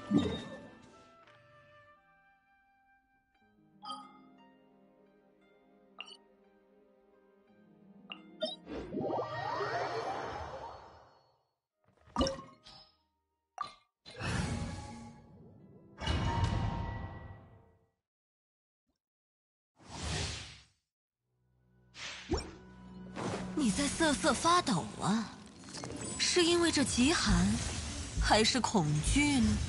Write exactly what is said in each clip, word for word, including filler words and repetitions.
你在瑟瑟发抖啊？是因为这极寒，还是恐惧呢？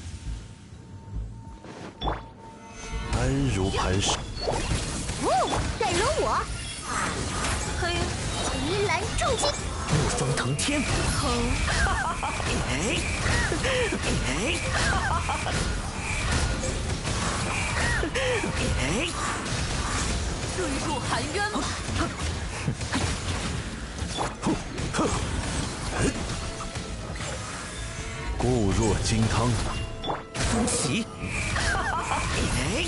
安如磐石。 哦，敢惹我！ 嘿， 极蓝重击， 怒风腾天。 吼！ 哎哎哎！ 坠入寒渊吧！ 固若金汤。 风起。哎！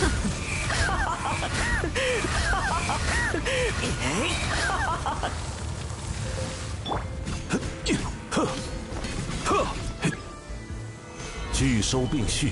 拒收并蓄。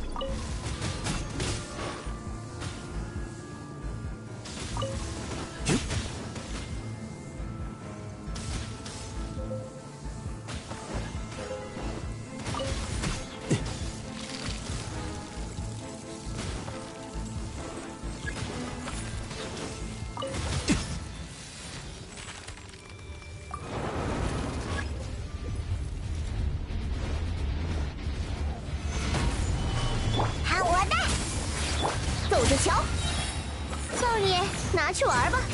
走着瞧，少爷，拿去玩吧。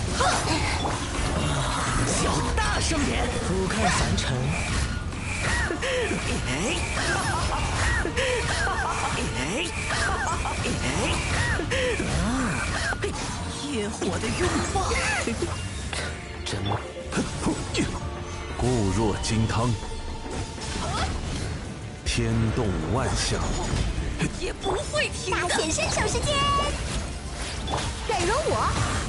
叫大声点！俯瞰凡尘。哎！哎！哎！啊！ 野火的拥抱， 真固若金汤，天动万象， 也不会停的。 大显身手时间，敢惹我？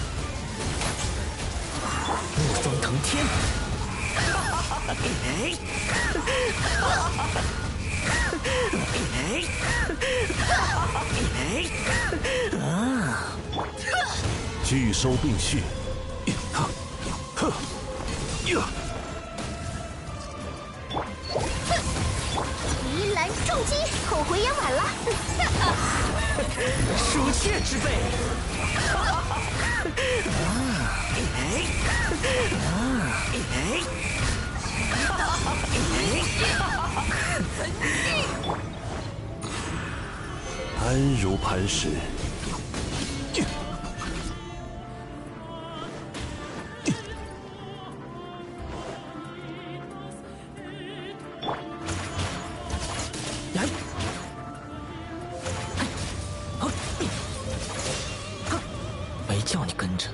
怒风腾天。哎！哎！啊！ 拒收并蓄。哈！呵！呀！ 极蓝重击，后悔也晚了。 鼠窃之辈。哎！哎！ 安如磐石。 来！没叫你跟着。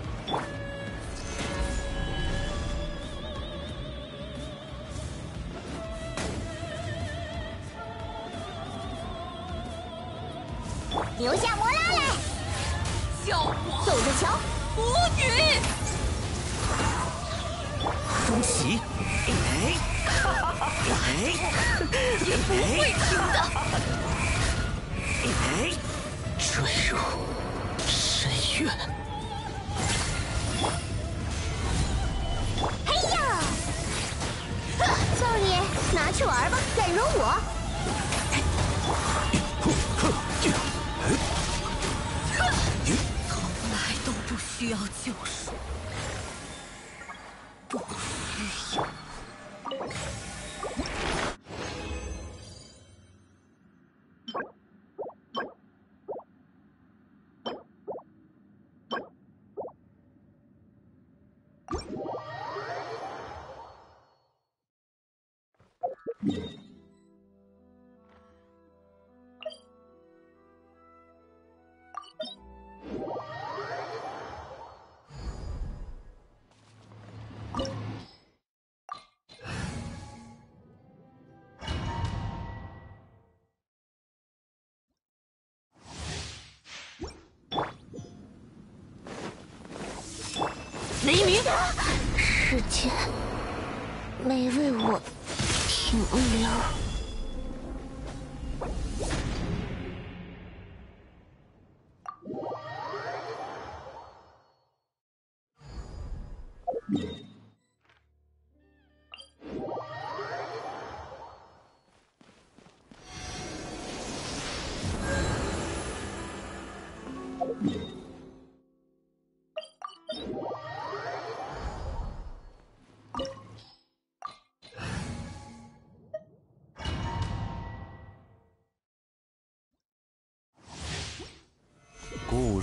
留下摩拉来， 叫我走着瞧。 魔女， 风起。哎！哎！ 也不会停的。 哎！坠入深渊。 嘿呀！少爷，拿去玩吧，敢惹我？ 从来都不需要救赎，不需要。雷鸣， 时间没为我停留。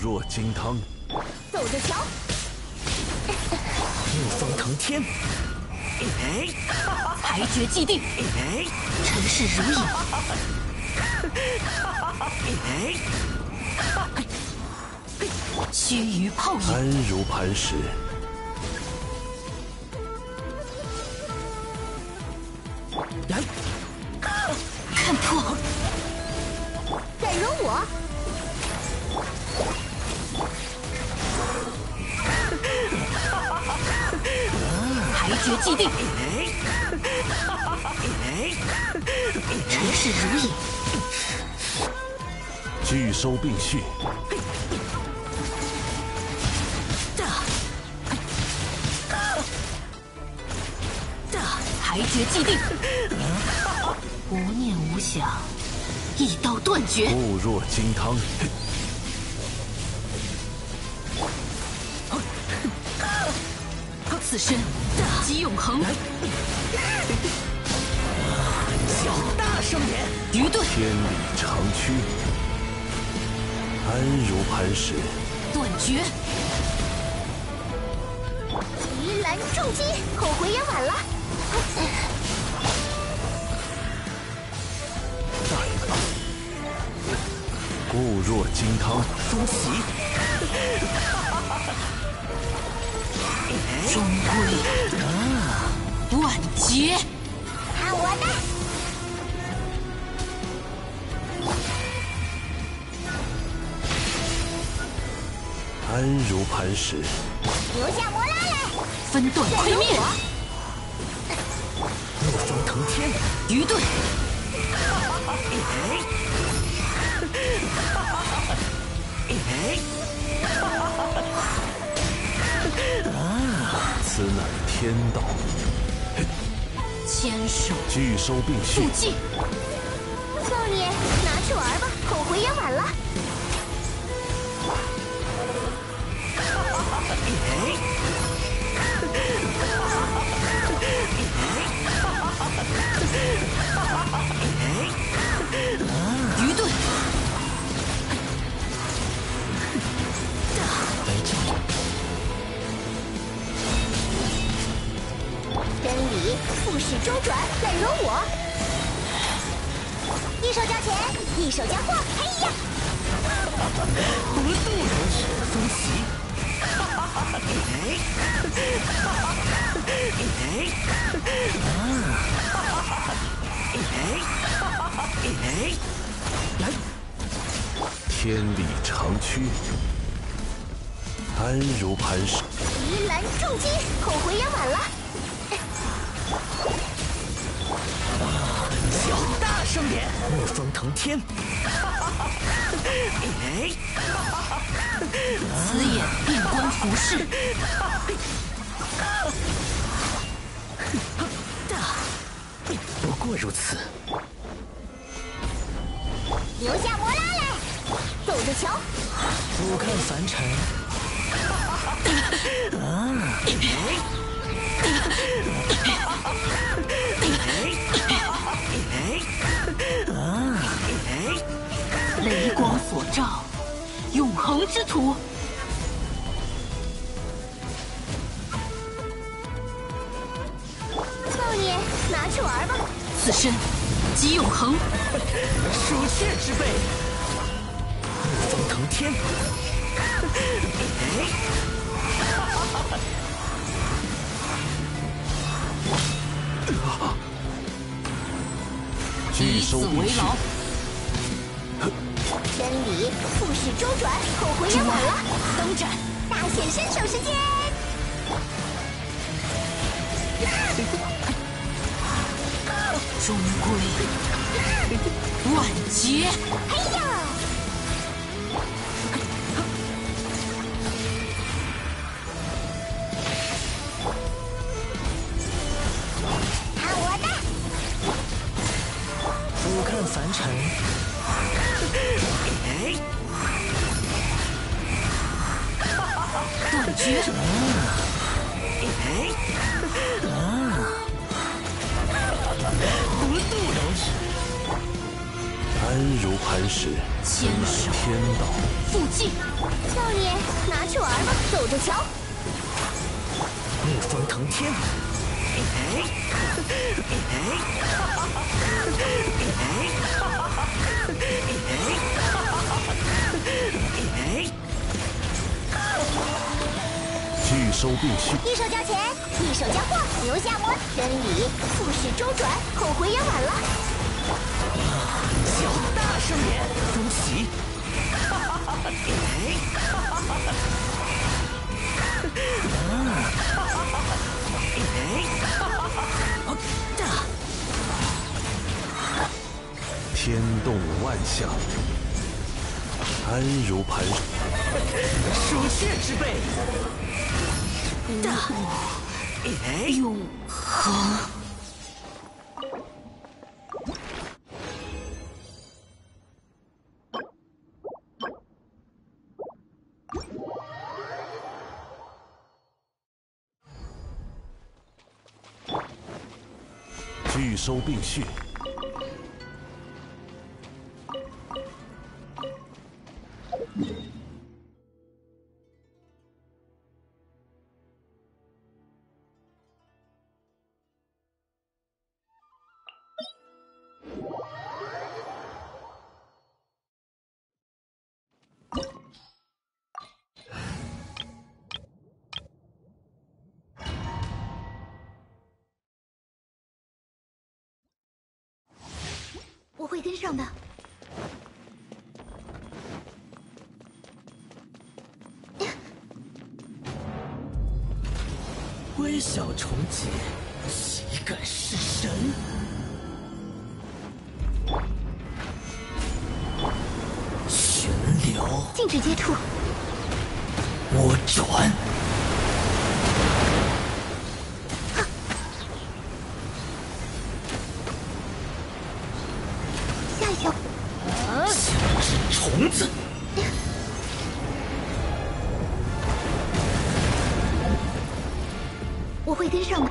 若金汤， 走着瞧。 怒风腾天， 裁决既定，尘世如影。须臾泡影， 安如磐石。 来， 看破， 敢惹我？ 裁决既定，尘世如影。 拒收并蓄， 裁决既定，无念无想，一刀断绝。 目若金汤， 此身即永恒， 小大声点。 愚钝天理长驱，安如磐石。 断绝， 提篮重击，后悔也晚了。 固若金汤， 风起， 终归万劫。 看我的！ 安如磐石。 留下摩拉来， 分段敢窥面， 惹我？ 怒风腾天， 愚钝此乃天道， 牵手拒收并蓄速。记， 少爷，拿去玩吧，后悔也晚了。 愚钝真理复始周转，敢惹我？一手交钱，一手交货，嘿呀！ 不渡容止，风袭。来， 天理长驱，安如磐石。 提篮重击，后悔也晚了。 小大声点。怒风腾天， 此眼遍观浮世， 不过如此。 留下摩拉来，走着瞧。 俯瞰凡尘， 雷光所照，永恒之土。 少爷，拿去玩吧。 此身即永恒， 鼠窃之辈。怒风腾天， 拒以此收并蓄。 为牢。 真理复始周转，后悔也晚了。 登斩， 大显身手时间。 终归万劫。 嘿呀！看我的！ 俯瞰凡尘， 断绝， 不渡容止。 安安如磐石，此乃天道。 附近， 少爷，拿去玩吧，走着瞧。 逆风腾天。 拒收并蓄， 一手交钱，一手交货，留下魔，真理复式周转，后悔也晚了。 叫大声点，恭喜！ 天动万象，安如磐石。 鼠穴之辈， 永恒。 拒收并蓄， 我会跟上的。 微小重结，岂敢弑神？旋流， 禁止接触。 涡转， 下一球。 像只虫子。 我会跟上的。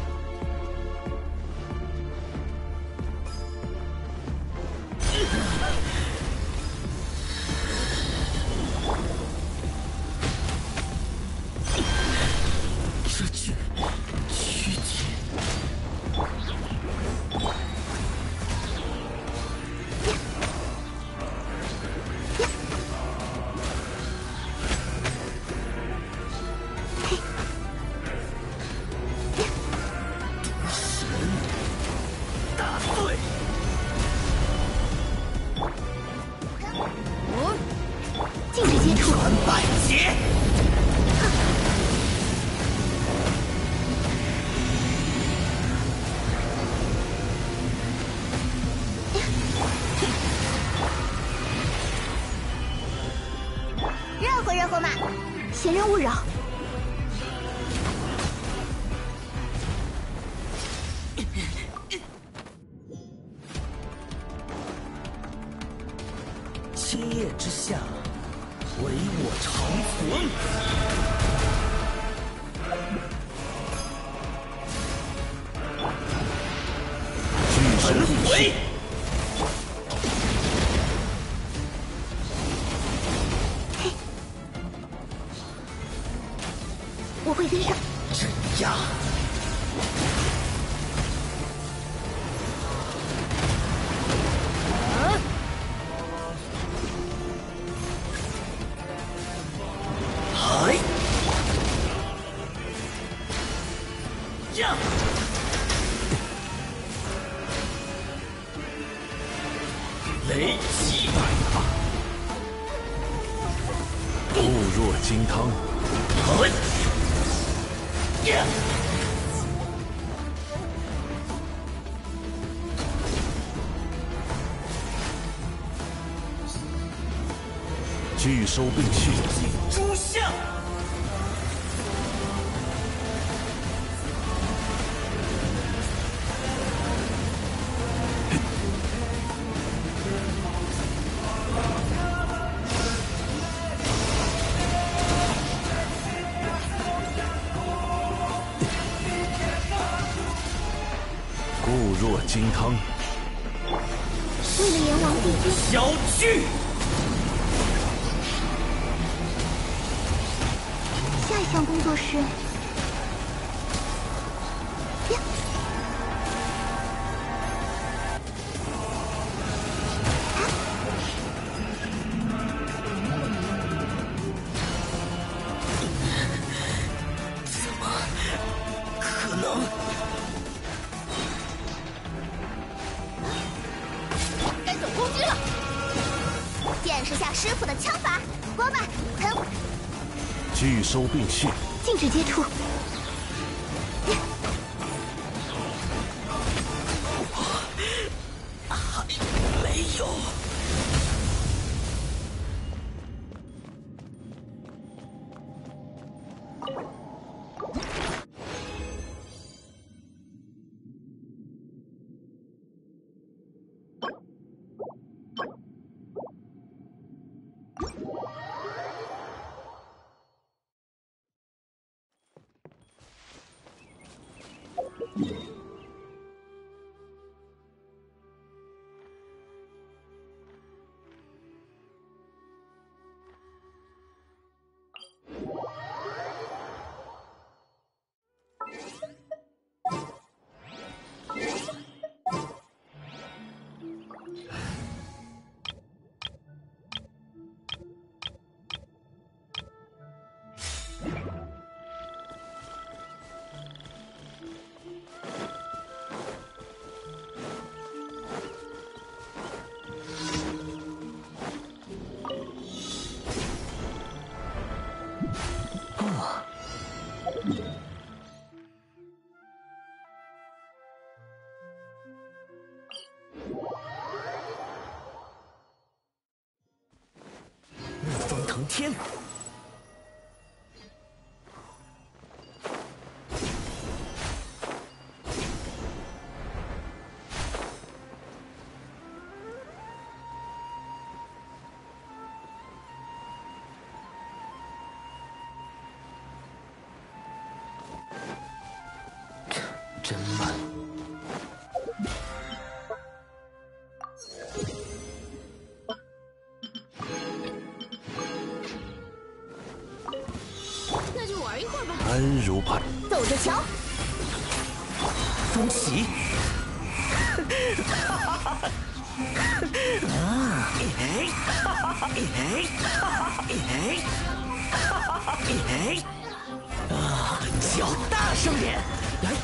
这句躯体，大队， 禁止接触。 转百劫。 热乎热乎嘛，闲人勿扰。 千叶之下，唯我长存。 拒收焚并蓄毁，， 我会跟上。 镇压。嗨！呀！雷击！ 固若金汤， 好！呀！ 拒收并蓄， 诸相， 固若金汤， 是为了阎王帝君， 小去。 下一项工作是呀， 怎么可能？ 该走攻击了！见识下师傅的枪法，光麦喷， 拒收并蓄。 禁止接触。 还没有。逆风腾天。真慢。 那就玩一会儿吧。 安如派。 走着瞧。 风袭。啊！哎！哎！哎！哎！啊！叫大声点！来！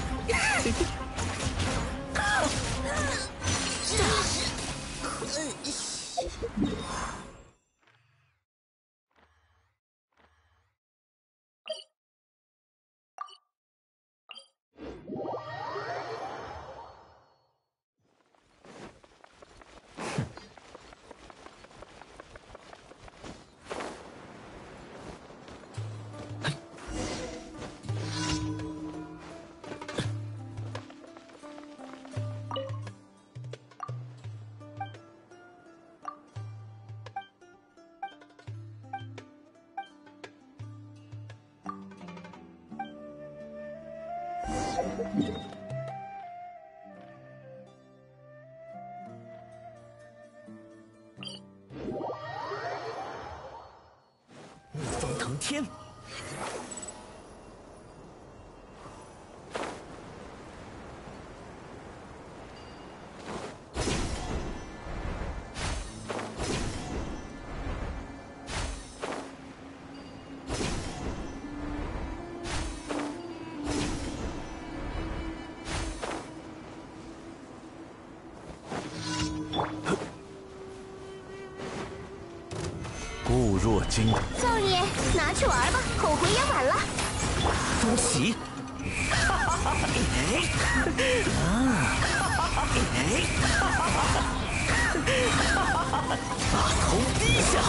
逆风腾天。 固若金。 少爷，拿去玩吧，后悔也晚了。 风袭。哎！啊！哎！把头低下。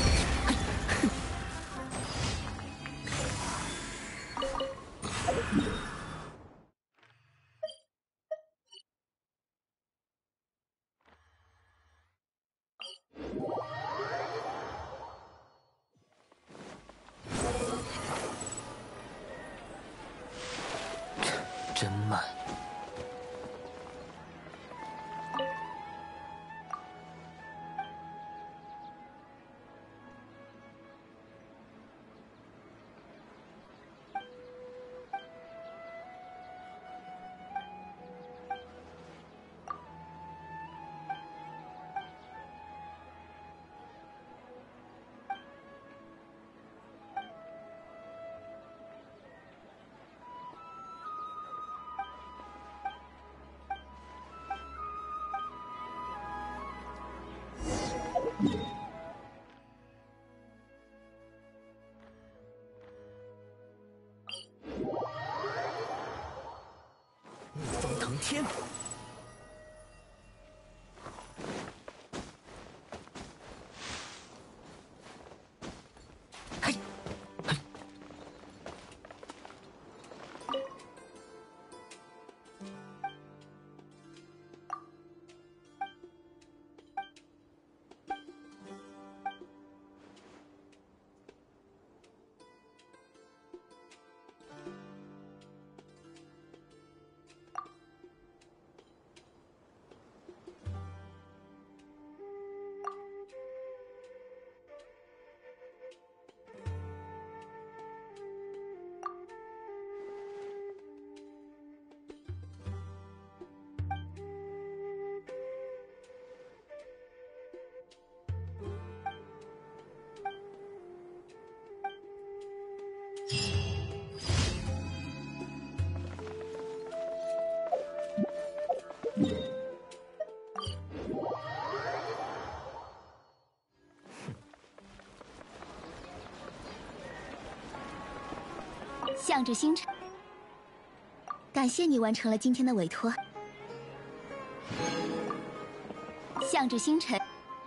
真慢。 逆风腾天。嘿，嘿。 向着星辰，感谢你完成了今天的委托。向着星辰。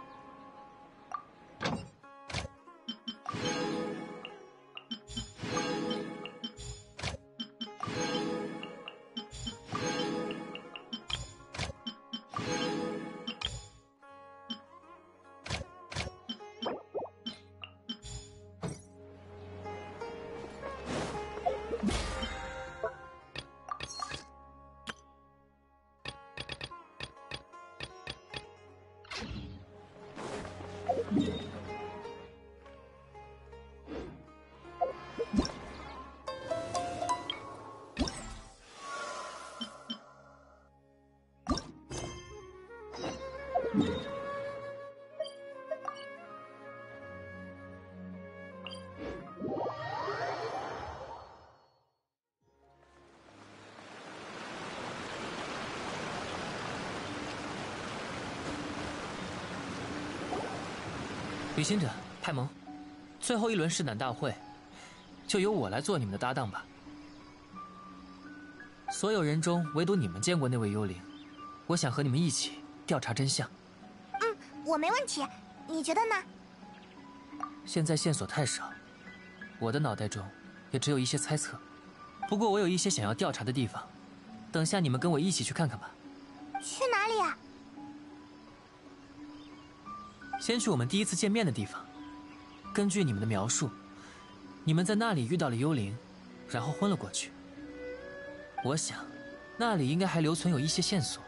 旅行者派蒙，最后一轮试胆大会，就由我来做你们的搭档吧。所有人中，唯独你们见过那位幽灵，我想和你们一起调查真相。 嗯，我没问题，你觉得呢？ 现在线索太少，我的脑袋中也只有一些猜测。不过我有一些想要调查的地方，等下你们跟我一起去看看吧。 去哪里啊？ 先去我们第一次见面的地方。根据你们的描述，你们在那里遇到了幽灵，然后昏了过去。我想，那里应该还留存有一些线索。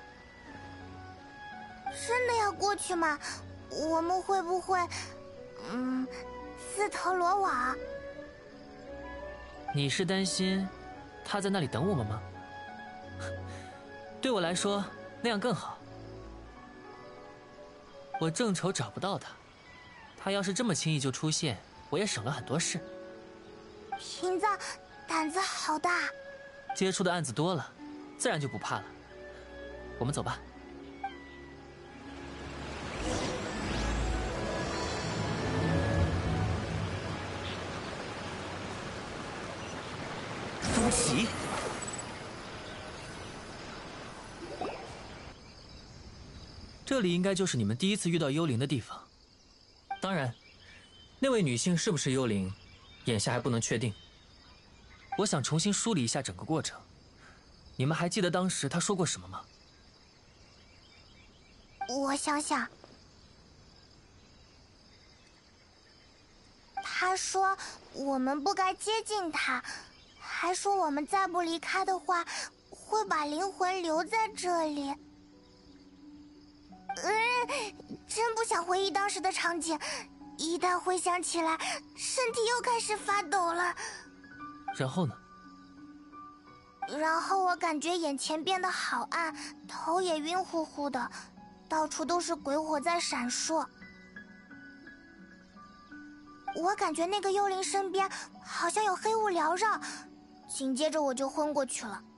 真的要过去吗？我们会不会，嗯，自投罗网？ 你是担心他在那里等我们吗？对我来说，那样更好。我正愁找不到他，他要是这么轻易就出现，我也省了很多事。 瓶子胆子好大， 接触的案子多了，自然就不怕了。我们走吧。 风袭。 这里应该就是你们第一次遇到幽灵的地方。当然，那位女性是不是幽灵，眼下还不能确定。我想重新梳理一下整个过程。你们还记得当时她说过什么吗？ 我想想，他说我们不该接近他，还说我们再不离开的话，会把灵魂留在这里。嗯，真不想回忆当时的场景，一旦回想起来，身体又开始发抖了。 然后呢？ 然后我感觉眼前变得好暗，头也晕乎乎的，到处都是鬼火在闪烁。我感觉那个幽灵身边好像有黑雾缭绕，紧接着我就昏过去了。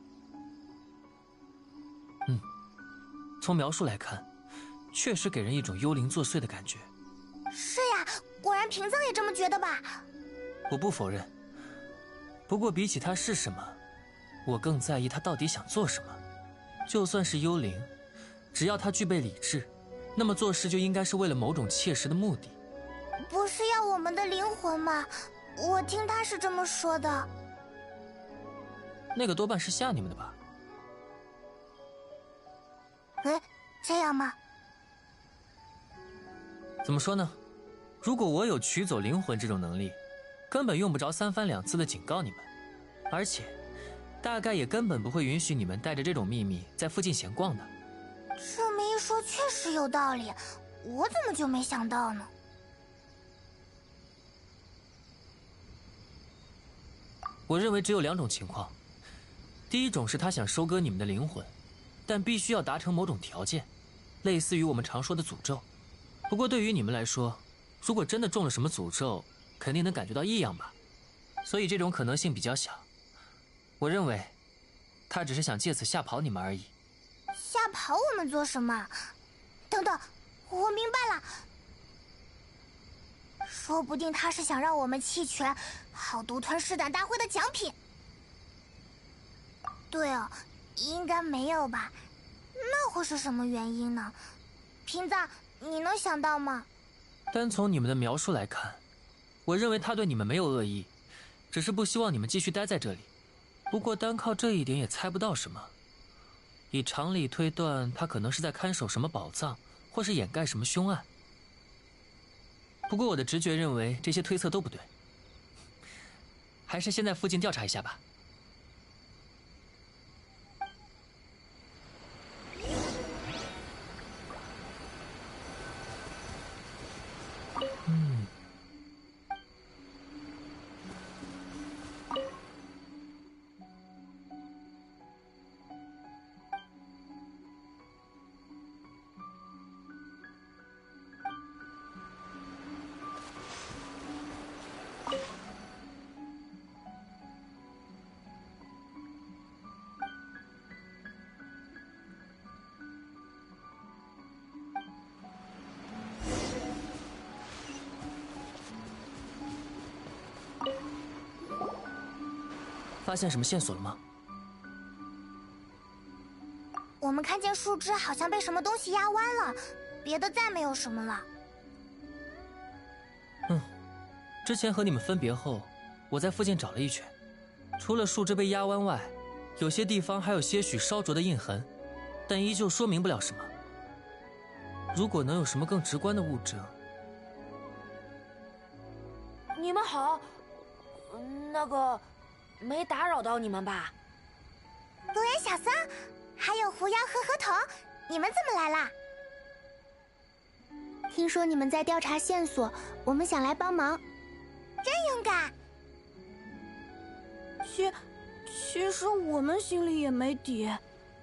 嗯，从描述来看，确实给人一种幽灵作祟的感觉。 是呀，果然平藏也这么觉得吧？ 我不否认。不过比起他是什么，我更在意他到底想做什么。就算是幽灵，只要他具备理智，那么做事就应该是为了某种切实的目的。 不是要我们的灵魂吗？我听他是这么说的。 那个多半是吓你们的吧？ 哎，这样吗？ 怎么说呢？如果我有取走灵魂这种能力，根本用不着三番两次的警告你们，而且大概也根本不会允许你们带着这种秘密在附近闲逛的。 这么一说确实有道理，我怎么就没想到呢？ 我认为只有两种情况，第一种是他想收割你们的灵魂，但必须要达成某种条件，类似于我们常说的诅咒。不过对于你们来说，如果真的中了什么诅咒，肯定能感觉到异样吧，所以这种可能性比较小。我认为他只是想借此吓跑你们而已。 吓跑我们做什么？等等，我明白了，说不定他是想让我们弃权，好独吞试胆大会的奖品。对哦，应该没有吧？那会是什么原因呢？瓶子，你能想到吗？ 单从你们的描述来看，我认为他对你们没有恶意，只是不希望你们继续待在这里。不过单靠这一点也猜不到什么。以常理推断，他可能是在看守什么宝藏，或是掩盖什么凶案。不过我的直觉认为这些推测都不对，还是先在附近调查一下吧。嗯。发现什么线索了吗？ 我们看见树枝好像被什么东西压弯了，别的再没有什么了。 嗯，之前和你们分别后，我在附近找了一圈，除了树枝被压弯外，有些地方还有些许烧灼的印痕，但依旧说明不了什么。如果能有什么更直观的物证…… 你们好，那个。没打扰到你们吧？ 罗岩小僧，还有狐妖和河童，你们怎么来啦？听说你们在调查线索，我们想来帮忙。真勇敢！ 其其实我们心里也没底。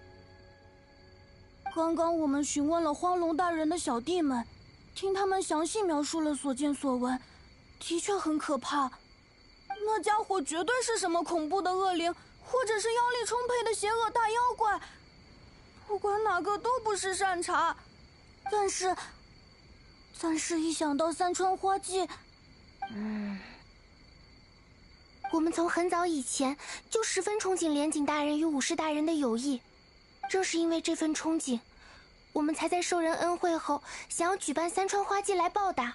刚刚我们询问了荒龙大人的小弟们，听他们详细描述了所见所闻，的确很可怕。那家伙绝对是什么恐怖的恶灵，或者是妖力充沛的邪恶大妖怪，不管哪个都不是善茬。但是，但是一想到三川花季， 嗯，我们从很早以前就十分憧憬莲景大人与武士大人的友谊，正是因为这份憧憬，我们才在受人恩惠后想要举办三川花季来报答。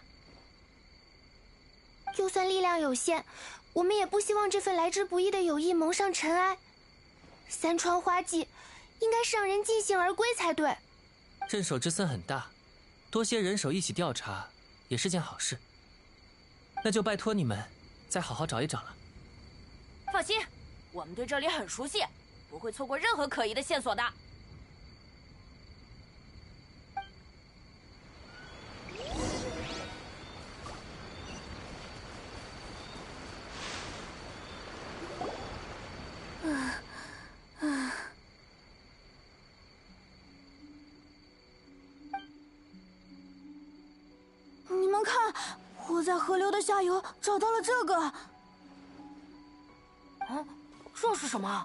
就算力量有限，我们也不希望这份来之不易的友谊蒙上尘埃。三川花季应该是让人尽兴而归才对。 镇守之森很大，多些人手一起调查也是件好事。那就拜托你们再好好找一找了。 放心，我们对这里很熟悉，不会错过任何可疑的线索的。 你们看，我在河流的下游找到了这个。 嗯，这是什么？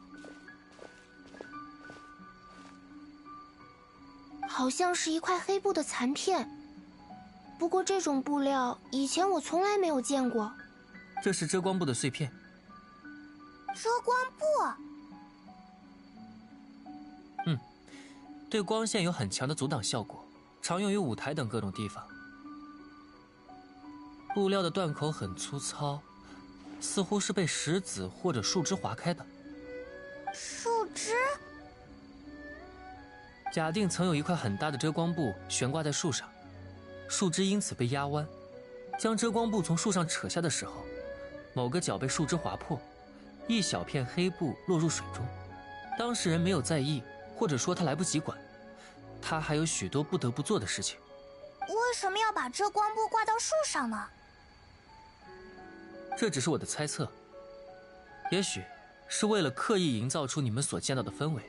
好像是一块黑布的残片。 不过这种布料以前我从来没有见过。 这是遮光布的碎片。 遮光布？ 嗯，对光线有很强的阻挡效果，常用于舞台等各种地方。布料的断口很粗糙，似乎是被石子或者树枝划开的。 树枝？ 假定曾有一块很大的遮光布悬挂在树上，树枝因此被压弯，将遮光布从树上扯下的时候，某个角被树枝划破，一小片黑布落入水中。当事人没有在意，或者说他来不及管，他还有许多不得不做的事情。 为什么要把遮光布挂到树上呢？ 这只是我的猜测，也许是为了刻意营造出你们所见到的氛围。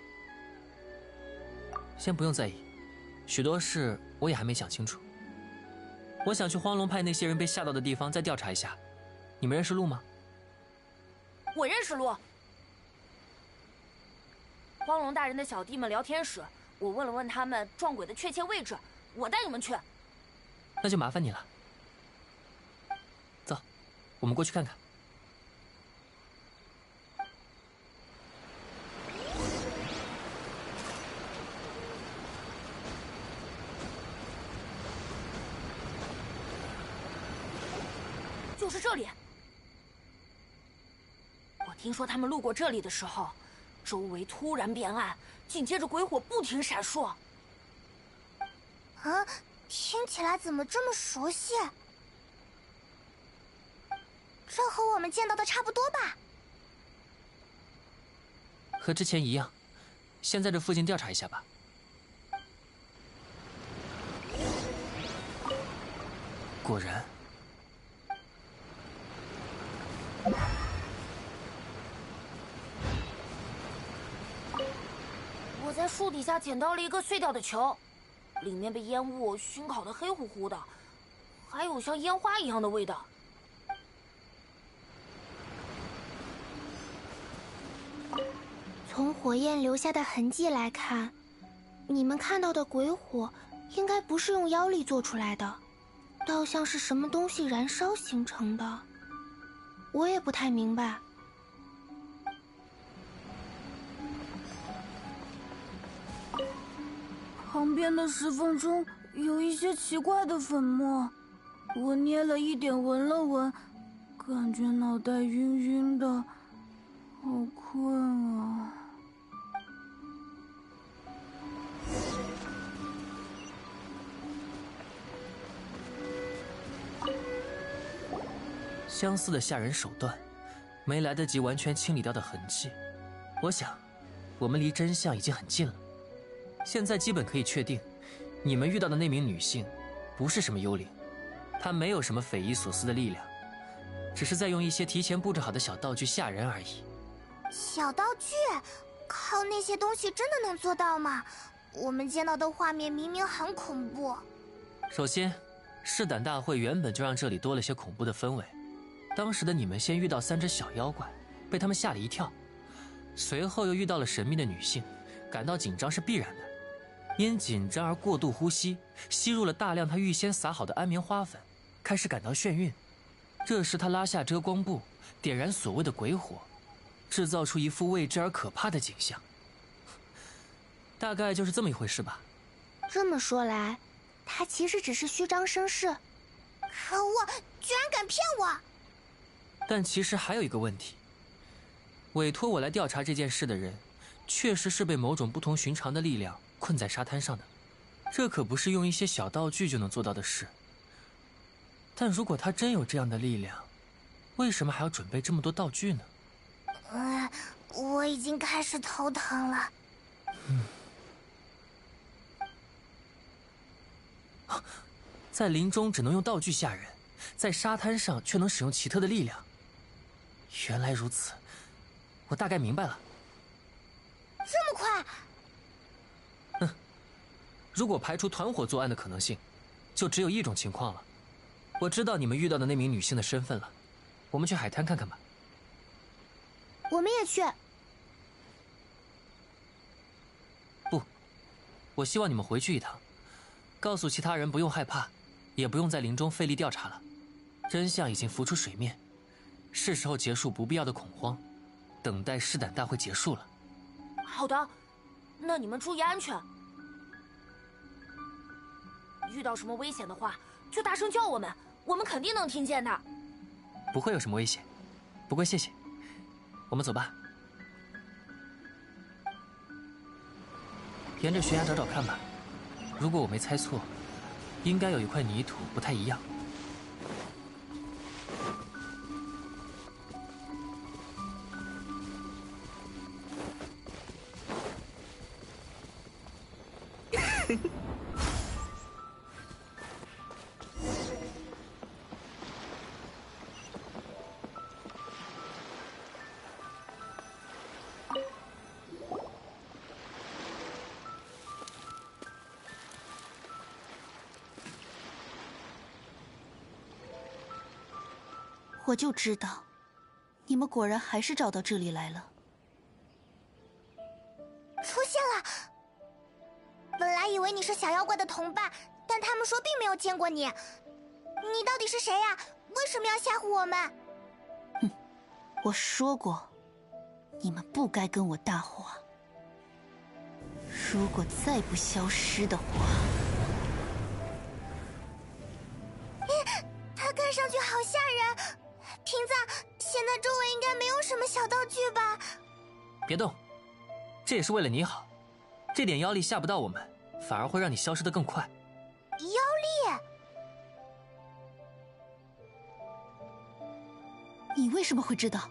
先不用在意，许多事我也还没想清楚。我想去荒龙派那些人被吓到的地方再调查一下。你们认识路吗？ 我认识路。荒龙大人的小弟们聊天时，我问了问他们撞鬼的确切位置，我带你们去。 那就麻烦你了。走，我们过去看看。 就是这里。我听说他们路过这里的时候，周围突然变暗，紧接着鬼火不停闪烁。 啊，听起来怎么这么熟悉？这和我们见到的差不多吧？ 和之前一样，先在这附近调查一下吧。果然。 我在树底下捡到了一个碎掉的球，里面被烟雾熏烤得黑乎乎的，还有像烟花一样的味道。 从火焰留下的痕迹来看，你们看到的鬼火应该不是用妖力做出来的，倒像是什么东西燃烧形成的。我也不太明白。 旁边的石缝中有一些奇怪的粉末，我捏了一点闻了闻，感觉脑袋晕晕的，好困啊。 相似的吓人手段，没来得及完全清理掉的痕迹。我想，我们离真相已经很近了。现在基本可以确定，你们遇到的那名女性，不是什么幽灵，她没有什么匪夷所思的力量，只是在用一些提前布置好的小道具吓人而已。 小道具？靠那些东西真的能做到吗？我们见到的画面明明很恐怖。 首先，试胆大会原本就让这里多了些恐怖的氛围。当时的你们先遇到三只小妖怪，被他们吓了一跳，随后又遇到了神秘的女性，感到紧张是必然的。因紧张而过度呼吸，吸入了大量他预先撒好的安眠花粉，开始感到眩晕。这时他拉下遮光布，点燃所谓的鬼火，制造出一副未知而可怕的景象。大概就是这么一回事吧。 这么说来，他其实只是虚张声势。可恶，居然敢骗我！ 但其实还有一个问题，委托我来调查这件事的人，确实是被某种不同寻常的力量困在沙滩上的，这可不是用一些小道具就能做到的事。但如果他真有这样的力量，为什么还要准备这么多道具呢？ 嗯，我已经开始头疼了。 嗯。在林中只能用道具吓人，在沙滩上却能使用奇特的力量。原来如此，我大概明白了。 这么快？ 嗯，如果排除团伙作案的可能性，就只有一种情况了。我知道你们遇到的那名女性的身份了，我们去海滩看看吧。 我们也去。 不，我希望你们回去一趟，告诉其他人不用害怕， 也不用在林中费力调查了，真相已经浮出水面，是时候结束不必要的恐慌，等待试胆大会结束了。 好的，那你们注意安全。遇到什么危险的话，就大声叫我们，我们肯定能听见的。 不会有什么危险，不过谢谢。我们走吧。沿着悬崖找找看吧，如果我没猜错，应该有一块泥土不太一样。 我就知道，你们果然还是找到这里来了。 出现了！本来以为你是小妖怪的同伴，但他们说并没有见过你。你到底是谁呀？为什么要吓唬我们？ 哼，我说过，你们不该跟我搭话。如果再不消失的话…… 他看上去好吓人。瓶子，现在周围应该没有什么小道具吧？ 别动，这也是为了你好。这点妖力吓不到我们，反而会让你消失得更快。 妖力？ 你为什么会知道？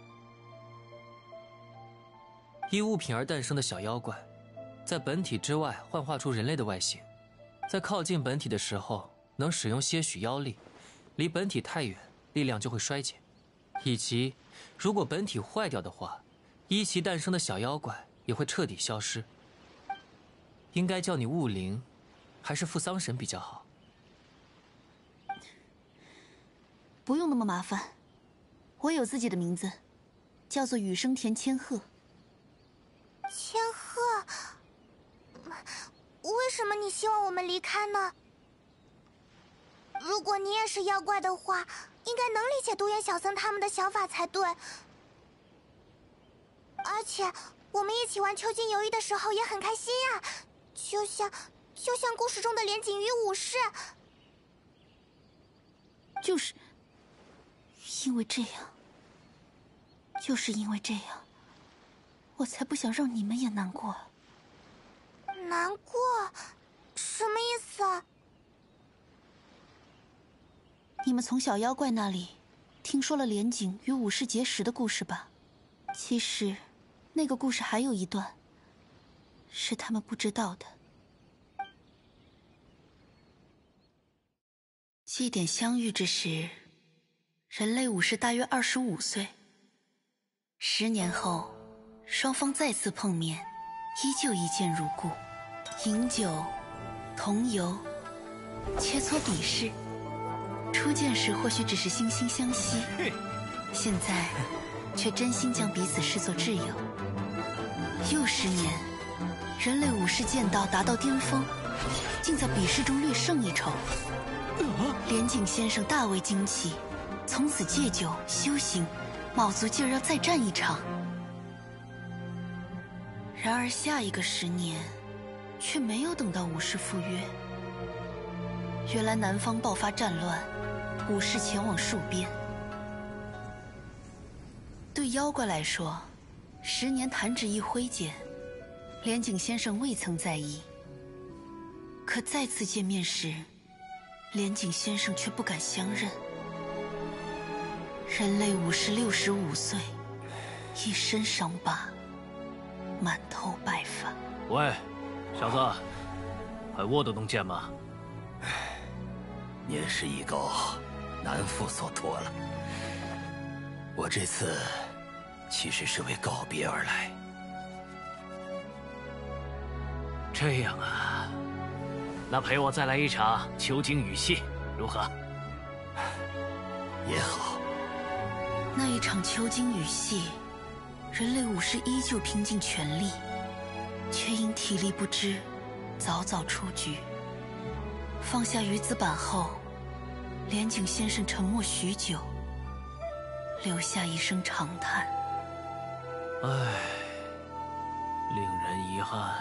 依物品而诞生的小妖怪，在本体之外幻化出人类的外形，在靠近本体的时候能使用些许妖力，离本体太远，力量就会衰减。以及，如果本体坏掉的话，依其诞生的小妖怪也会彻底消失。应该叫你雾灵，还是付丧神比较好？ 不用那么麻烦，我有自己的名字，叫做羽生田千鹤。 千鹤，为什么你希望我们离开呢？如果你也是妖怪的话，应该能理解独眼小僧他们的想法才对。而且我们一起玩秋金游艺的时候也很开心呀，就像就像故事中的莲锦与武士。 就是因为这样，就是因为这样，我才不想让你们也难过。 难过？什么意思啊？ 你们从小妖怪那里听说了莲锦与武士结识的故事吧？其实，那个故事还有一段是他们不知道的。祭典相遇之时，人类武士大约二十五岁。十年后，双方再次碰面，依旧一见如故，饮酒、同游、切磋比试。初见时或许只是惺惺相惜，现在却真心将彼此视作挚友。又十年，人类武士剑道达到巅峰，竟在比试中略胜一筹。莲景先生大为惊奇，从此戒酒修行，卯足劲儿要再战一场。然而下一个十年，却没有等到武士赴约。原来南方爆发战乱，武士前往戍边。对妖怪来说，十年弹指一挥间，莲景先生未曾在意。可再次见面时，莲景先生却不敢相认。人类武士六十五岁，一身伤疤，满头白发。 喂，小子，还握得动剑吗？ 年事已高，难负所托了。我这次其实是为告别而来。 这样啊，那陪我再来一场秋惊雨戏，如何？ 也好。 那一场秋惊雨戏，人类武士依旧拼尽全力，却因体力不支，早早出局。放下鱼子板后， 莲景先生沉默许久，留下一声长叹。 唉，令人遗憾。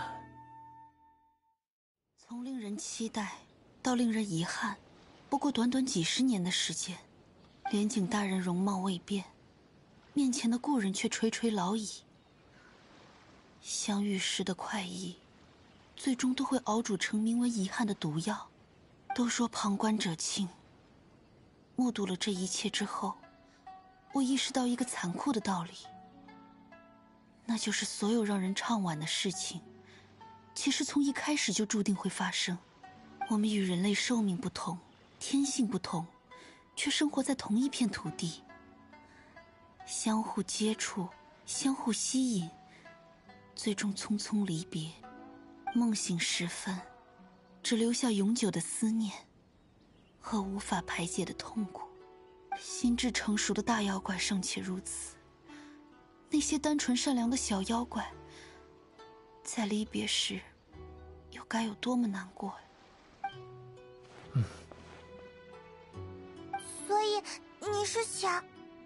从令人期待到令人遗憾，不过短短几十年的时间，莲景大人容貌未变，面前的故人却垂垂老矣。相遇时的快意，最终都会熬煮成名为遗憾的毒药。都说旁观者清。目睹了这一切之后，我意识到一个残酷的道理，那就是所有让人怅惋的事情，其实从一开始就注定会发生。我们与人类寿命不同，天性不同，却生活在同一片土地，相互接触，相互吸引，最终匆匆离别。梦醒时分，只留下永久的思念和无法排解的痛苦。心智成熟的大妖怪尚且如此，那些单纯善良的小妖怪，在离别时又该有多么难过呀？ 嗯。 所以你是想……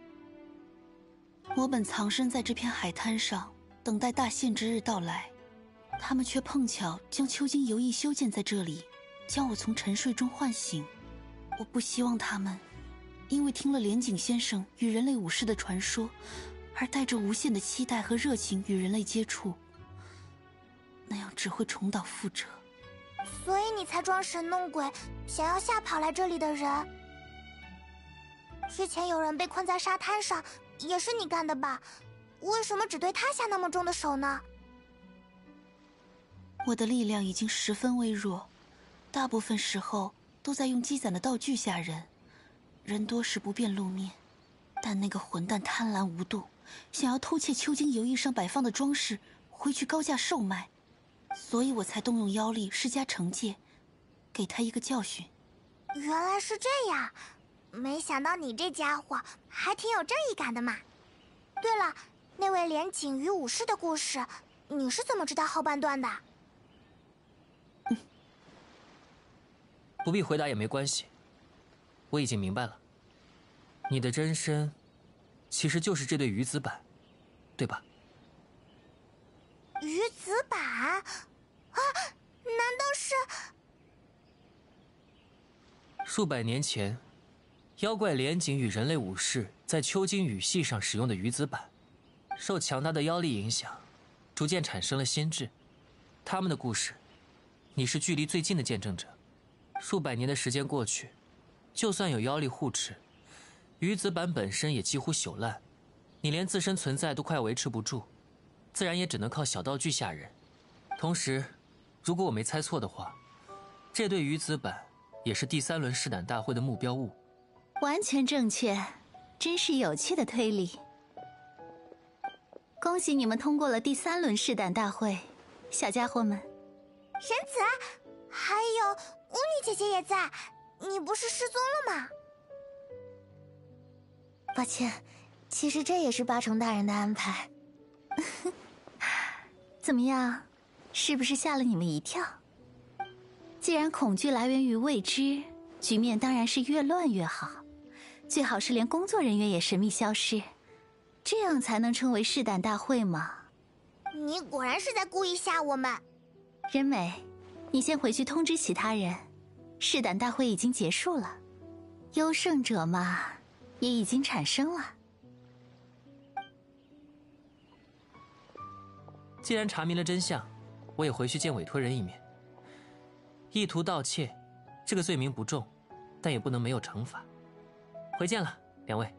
我本藏身在这片海滩上，等待大限之日到来，他们却碰巧将秋金游艺修建在这里，将我从沉睡中唤醒。我不希望他们因为听了莲景先生与人类武士的传说，而带着无限的期待和热情与人类接触，那样只会重蹈覆辙。 所以你才装神弄鬼，想要吓跑来这里的人。之前有人被困在沙滩上，也是你干的吧？为什么只对他下那么重的手呢？ 我的力量已经十分微弱，大部分时候都在用积攒的道具吓人，人多时不便露面。但那个混蛋贪婪无度，想要偷窃秋金游艺上摆放的装饰，回去高价售卖，所以我才动用妖力施加惩戒，给他一个教训。 原来是这样，没想到你这家伙还挺有正义感的嘛。对了，那位莲景与武士的故事，你是怎么知道后半段的？ 嗯，不必回答也没关系，我已经明白了。你的真身其实就是这对鱼子板，对吧？ 鱼子板？啊，难道是…… 数百年前，妖怪莲景与人类武士在秋金羽系上使用的鱼子板，受强大的妖力影响，逐渐产生了心智。他们的故事，你是距离最近的见证者。数百年的时间过去，就算有妖力护持，鱼子板本身也几乎朽烂，你连自身存在都快要维持不住，自然也只能靠小道具吓人。同时，如果我没猜错的话，这对鱼子板也是第三轮试胆大会的目标物。 完全正确，真是有趣的推理。恭喜你们通过了第三轮试胆大会，小家伙们。 神子，还有巫女姐姐也在，你不是失踪了吗？ 抱歉，其实这也是八重大人的安排。 怎么样，是不是吓了你们一跳？既然恐惧来源于未知，局面当然是越乱越好，最好是连工作人员也神秘消失，这样才能称为试胆大会嘛。 你果然是在故意吓我们。 人美，你先回去通知其他人，试胆大会已经结束了，优胜者嘛，也已经产生了。 既然查明了真相，我也回去见委托人一面。意图盗窃，这个罪名不重，但也不能没有惩罚。回见了，两位。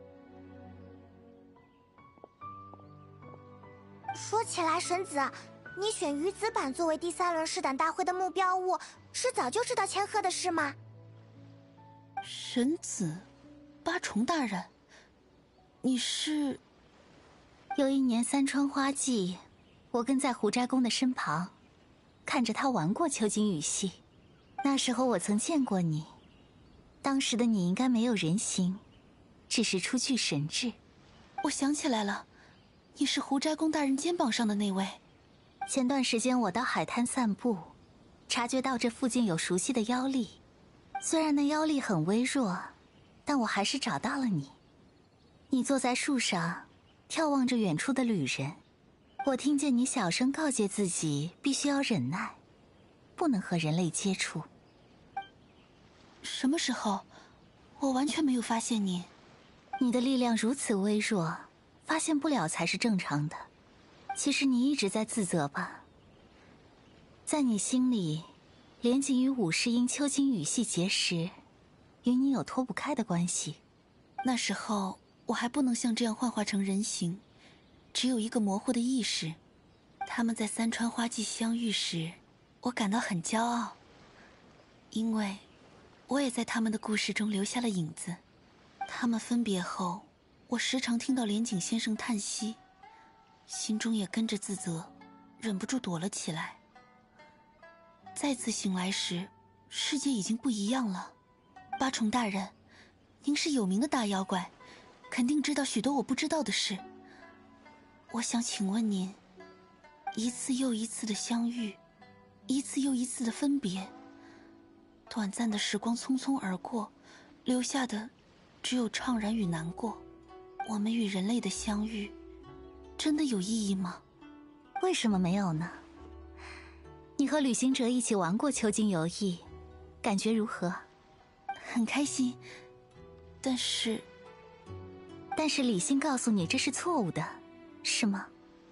说起来，神子，你选鱼子板作为第三轮试胆大会的目标物，是早就知道千鹤的事吗？ 神子，八重大人，你是？ 有一年三川花季，我跟在胡斋公的身旁，看着他玩过秋金羽系。那时候我曾见过你，当时的你应该没有人形，只是初具神智。 我想起来了，你是胡斋公大人肩膀上的那位。 前段时间我到海滩散步，察觉到这附近有熟悉的妖力，虽然那妖力很微弱， 但我还是找到了你。你坐在树上，眺望着远处的旅人。我听见你小声告诫自己，必须要忍耐，不能和人类接触。 什么时候？我完全没有发现你。 你的力量如此微弱，发现不了才是正常的。其实你一直在自责吧？在你心里，连锦与武士因秋金羽系结识，与你有脱不开的关系。 那时候我还不能像这样幻化成人形，只有一个模糊的意识。他们在三川花季相遇时，我感到很骄傲，因为我也在他们的故事中留下了影子。他们分别后，我时常听到连锦先生叹息，心中也跟着自责，忍不住躲了起来。再次醒来时，世界已经不一样了。八重大人，您是有名的大妖怪，肯定知道许多我不知道的事。我想请问您，一次又一次的相遇，一次又一次的分别，短暂的时光匆匆而过，留下的只有怅然与难过。我们与人类的相遇，真的有意义吗？ 为什么没有呢？你和旅行者一起玩过秋金游艺，感觉如何？ 很开心，但是…… 但是理性告诉你这是错误的，是吗？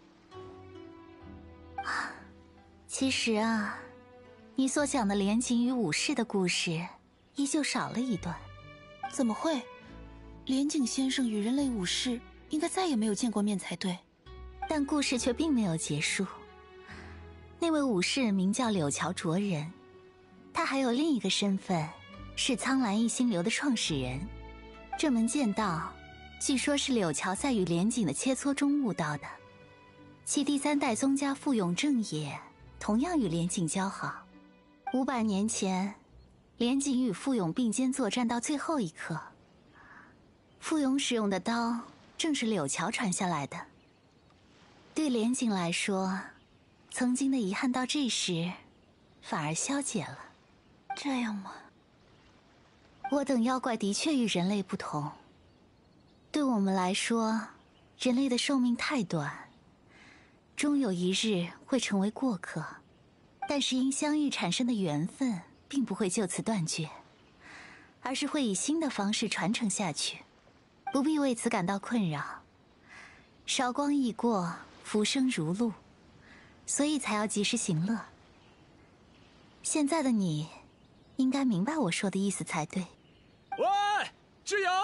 啊，其实啊，你所讲的连锦与武士的故事，依旧少了一段。 怎么会？连锦先生与人类武士应该再也没有见过面才对。 但故事却并没有结束。那位武士名叫柳桥卓人，他还有另一个身份，是苍蓝一星流的创始人。这门剑道，据说是柳桥在与连锦的切磋中悟到的。其第三代宗家富永正也同样与连锦交好。五百年前，连锦与富永并肩作战到最后一刻。富永使用的刀正是柳桥传下来的。对连锦来说，曾经的遗憾到这时反而消解了。 这样吗？ 我等妖怪的确与人类不同。对我们来说，人类的寿命太短，终有一日会成为过客。但是因相遇产生的缘分并不会就此断绝，而是会以新的方式传承下去，不必为此感到困扰。韶光易过，浮生如露，所以才要及时行乐。现在的你应该明白我说的意思才对。 喂，挚友！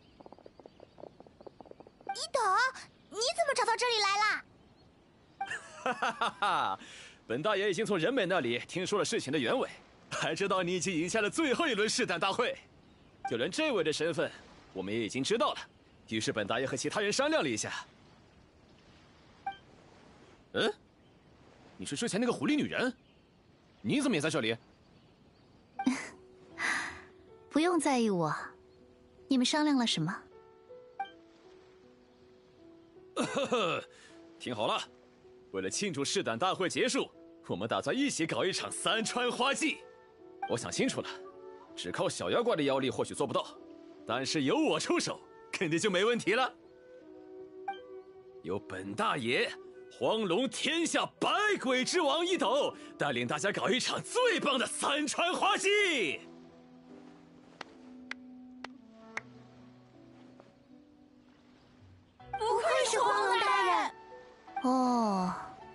伊斗，你怎么找到这里来啦？ 哈哈哈哈！本大爷已经从人美那里听说了事情的原委，还知道你已经赢下了最后一轮试胆大会，就连这位的身份，我们也已经知道了。于是本大爷和其他人商量了一下。嗯，你是之前那个狐狸女人？你怎么也在这里？ 不用在意我，你们商量了什么？ 呵呵，听好了，为了庆祝试胆大会结束，我们打算一起搞一场三川花季。我想清楚了，只靠小妖怪的妖力或许做不到，但是由我出手，肯定就没问题了。由本大爷黄龙天下百鬼之王一斗带领大家搞一场最棒的三川花季。 不愧是黄龙大人。 哦，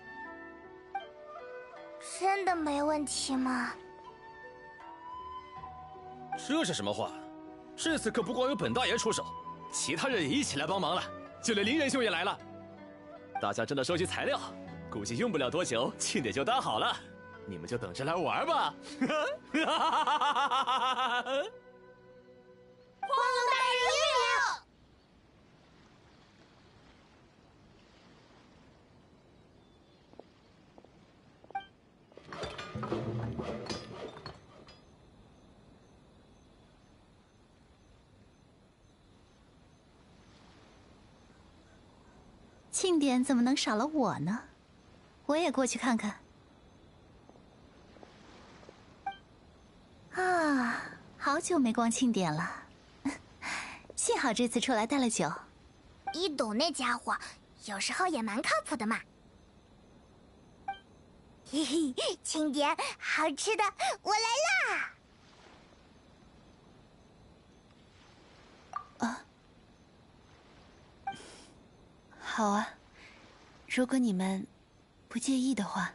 真的没问题吗？ 这是什么话？这次可不光有本大爷出手，其他人也一起来帮忙了，就连林仁兄也来了。大家正在收集材料，估计用不了多久，庆典就搭好了。你们就等着来玩吧！黄龙大人命令！ 庆典怎么能少了我呢？我也过去看看。啊，好久没逛庆典了。 幸好这次出来带了酒。 一斗那家伙有时候也蛮靠谱的嘛。嘿嘿，庆典，好吃的，我来啦！ 啊，好啊，如果你们不介意的话。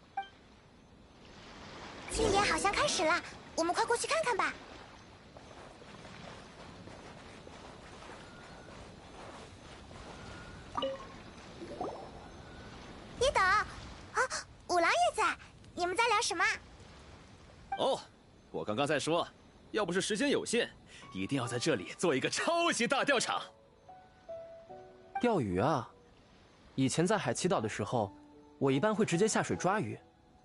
庆典好像开始了，我们快过去看看吧。一斗，啊，五郎也在，你们在聊什么？ 哦，我刚刚在说，要不是时间有限，一定要在这里做一个超级大钓场。 钓鱼啊！以前在海祈岛的时候，我一般会直接下水抓鱼。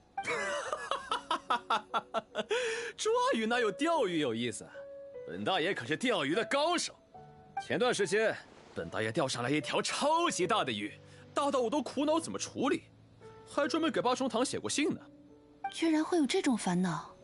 抓鱼哪有钓鱼有意思？本大爷可是钓鱼的高手。前段时间，本大爷钓上来一条超级大的鱼，大到我都苦恼怎么处理，还专门给八重堂写过信呢。 居然会有这种烦恼？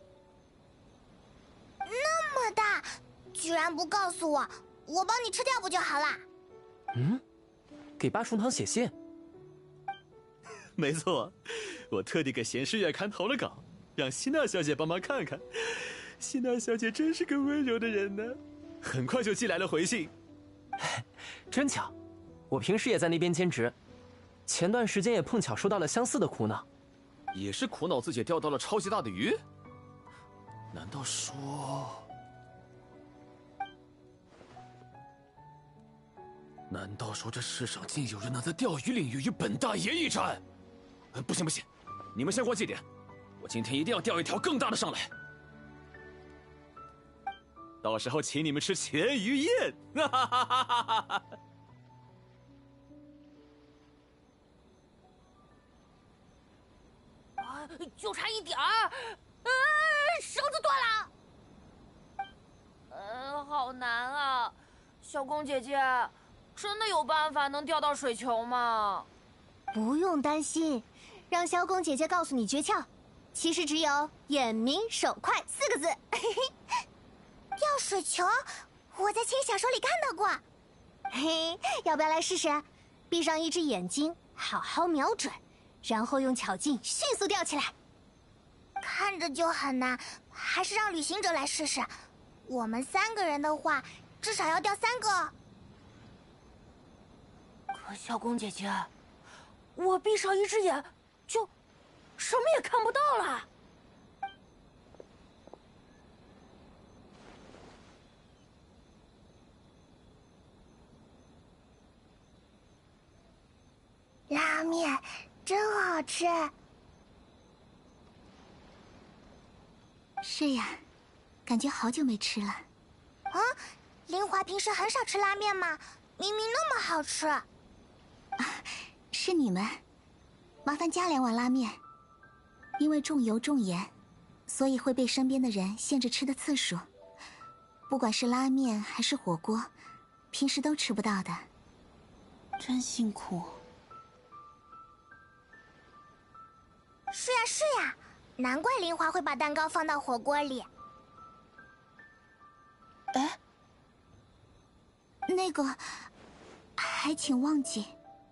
那么大，居然不告诉我，我帮你吃掉不就好了？ 嗯，给八重堂写信？ 没错，我特地给贤士月刊投了稿，让希娜小姐帮忙看看。希娜小姐真是个温柔的人呢，很快就寄来了回信。 真巧，我平时也在那边兼职，前段时间也碰巧收到了相似的苦恼。 也是苦恼自己钓到了超级大的鱼？难道说……难道说这世上竟有人能在钓鱼领域与本大爷一战？呃，不行不行，你们先过祭典，我今天一定要钓一条更大的上来，到时候请你们吃全鱼宴！哈哈哈哈哈哈！ 啊，就差一点儿，啊，绳子断了。呃，好难啊，小宫姐姐，真的有办法能钓到水球吗？ 不用担心，让萧公姐姐告诉你诀窍，其实只有眼明手快四个字。嘿嘿， 钓水球，我在轻小说里看到过。 嘿，要不要来试试？闭上一只眼睛，好好瞄准，然后用巧劲迅速钓起来。 看着就很难，还是让旅行者来试试。我们三个人的话，至少要钓三个。 可小宫姐姐，我闭上一只眼，就什么也看不到了。 拉面真好吃。 是呀，感觉好久没吃了。 啊，林华平时很少吃拉面嘛，明明那么好吃。啊， 是你们，麻烦加两碗拉面。因为重油重盐，所以会被身边的人限制吃的次数。不管是拉面还是火锅，平时都吃不到的。 真辛苦。 是呀是呀，难怪林华会把蛋糕放到火锅里。 哎， 那个，还请忘记。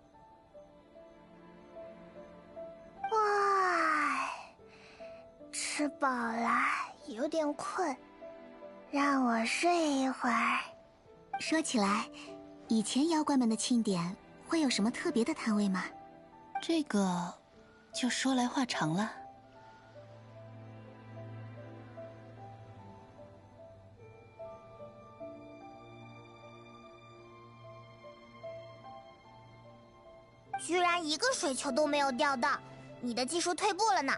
哇，吃饱了，有点困，让我睡一会儿。 说起来，以前妖怪们的庆典会有什么特别的摊位吗？ 这个就说来话长了。 居然一个水球都没有钓到，你的技术退步了呢。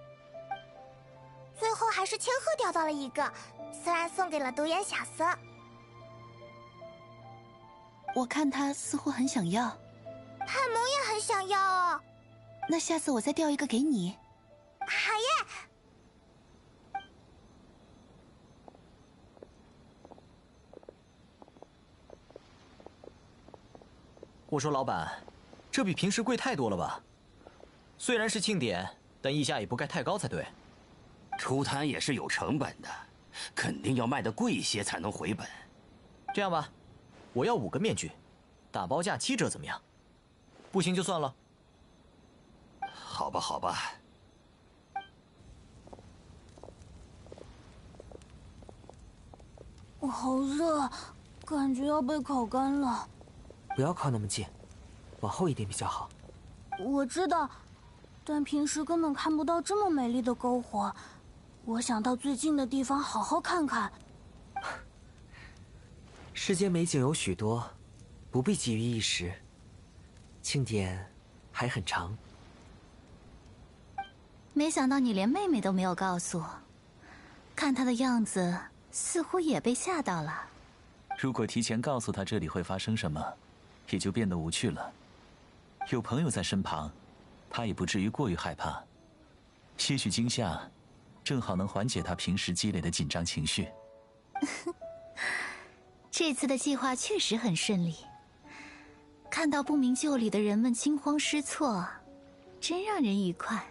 最后还是千鹤钓到了一个，虽然送给了独眼小僧。 我看他似乎很想要。 泰蒙也很想要哦。 那下次我再钓一个给你。 好耶！ 我说老板，这比平时贵太多了吧？虽然是庆典，但溢价也不该太高才对。 出摊也是有成本的，肯定要卖得贵一些才能回本。 这样吧， 我要五个面具，打包价七折，怎么样？不行就算了。 好吧，好吧。 我好热，感觉要被烤干了。 不要靠那么近，往后一点比较好。 我知道，但平时根本看不到这么美丽的篝火。我想到最近的地方好好看看。 世间美景有许多，不必急于一时。庆典还很长。 没想到你连妹妹都没有告诉我，看她的样子，似乎也被吓到了。 如果提前告诉她这里会发生什么，也就变得无趣了。有朋友在身旁，她也不至于过于害怕。些许惊吓，正好能缓解她平时积累的紧张情绪。 这次的计划确实很顺利，看到不明就里的人们惊慌失措，真让人愉快。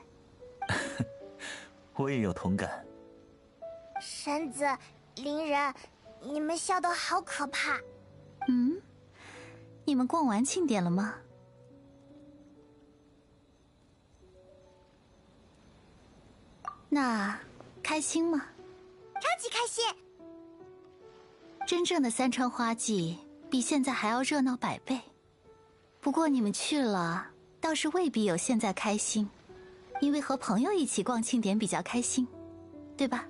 我也有同感。 山子、林人，你们笑得好可怕。 嗯，你们逛完庆典了吗？那开心吗？ 超级开心。 真正的三川花季比现在还要热闹百倍。不过你们去了，倒是未必有现在开心，因为和朋友一起逛庆典比较开心，对吧？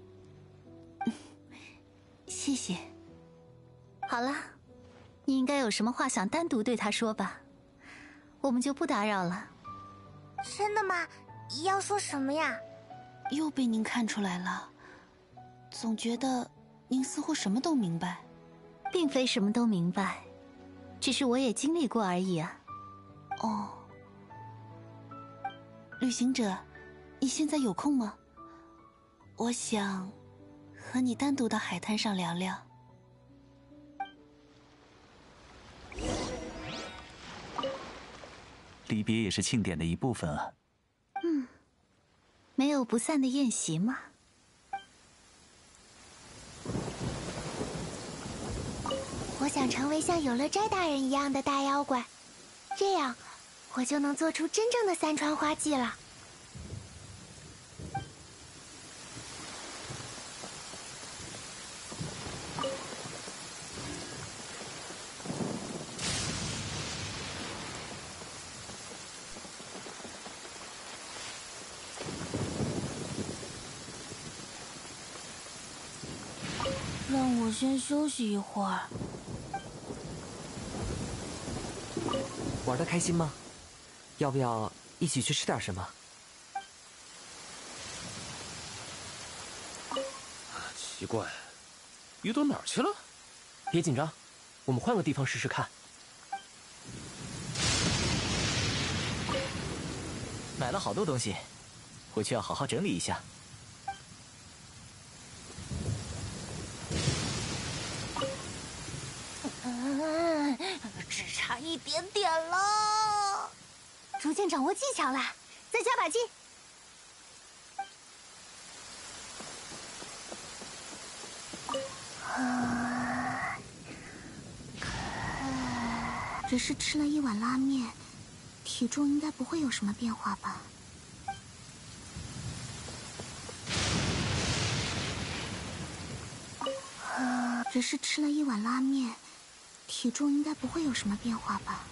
谢谢。好了，你应该有什么话想单独对他说吧，我们就不打扰了。 真的吗？要说什么呀？ 又被您看出来了，总觉得您似乎什么都明白。 并非什么都明白，只是我也经历过而已啊。 哦，旅行者，你现在有空吗？我想和你单独到海滩上聊聊。 离别也是庆典的一部分啊。 嗯，没有不散的宴席嘛。 我想成为像有乐斋大人一样的大妖怪，这样我就能做出真正的三川花季了。 让我先休息一会儿。 玩得开心吗？要不要一起去吃点什么？ 奇怪，鱼都哪儿去了？ 别紧张，我们换个地方试试看。 买了好多东西，回去要好好整理一下。 嗯，只差一点点了，逐渐掌握技巧了，再加把劲。 只是吃了一碗拉面，体重应该不会有什么变化吧？只是吃了一碗拉面，体重应该不会有什么变化吧？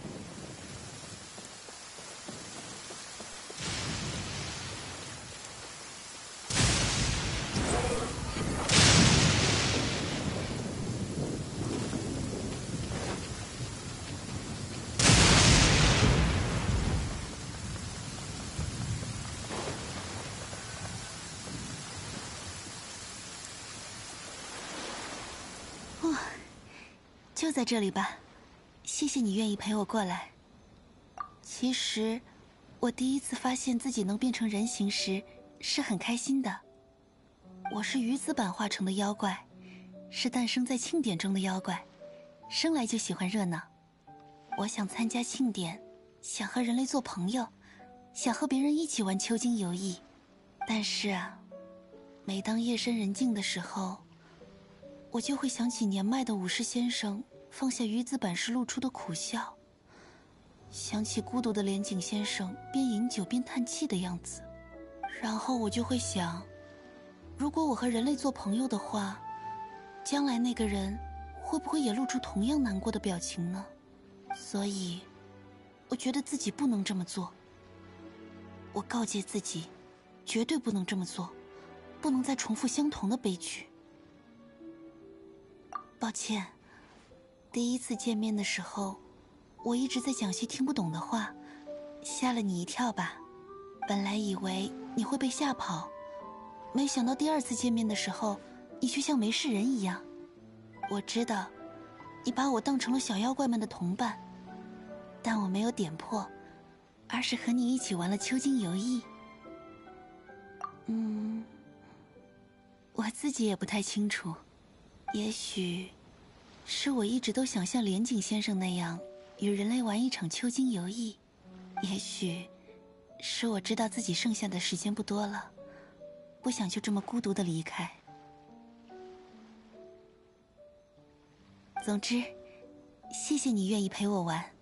就在这里吧，谢谢你愿意陪我过来。其实，我第一次发现自己能变成人形时，是很开心的。我是鱼子版化成的妖怪，是诞生在庆典中的妖怪，生来就喜欢热闹。我想参加庆典，想和人类做朋友，想和别人一起玩秋津游艺。但是啊，每当夜深人静的时候，我就会想起年迈的武士先生放下鱼子板时露出的苦笑，想起孤独的莲景先生边饮酒边叹气的样子，然后我就会想，如果我和人类做朋友的话，将来那个人会不会也露出同样难过的表情呢？所以，我觉得自己不能这么做。我告诫自己，绝对不能这么做，不能再重复相同的悲剧。抱歉，第一次见面的时候，我一直在讲些听不懂的话，吓了你一跳吧。本来以为你会被吓跑，没想到第二次见面的时候，你却像没事人一样。我知道，你把我当成了小妖怪们的同伴，但我没有点破，而是和你一起玩了秋津游艺。嗯，我自己也不太清楚，也许是我一直都想像莲景先生那样与人类玩一场秋津游艺，也许是我知道自己剩下的时间不多了，不想就这么孤独的离开。总之，谢谢你愿意陪我玩。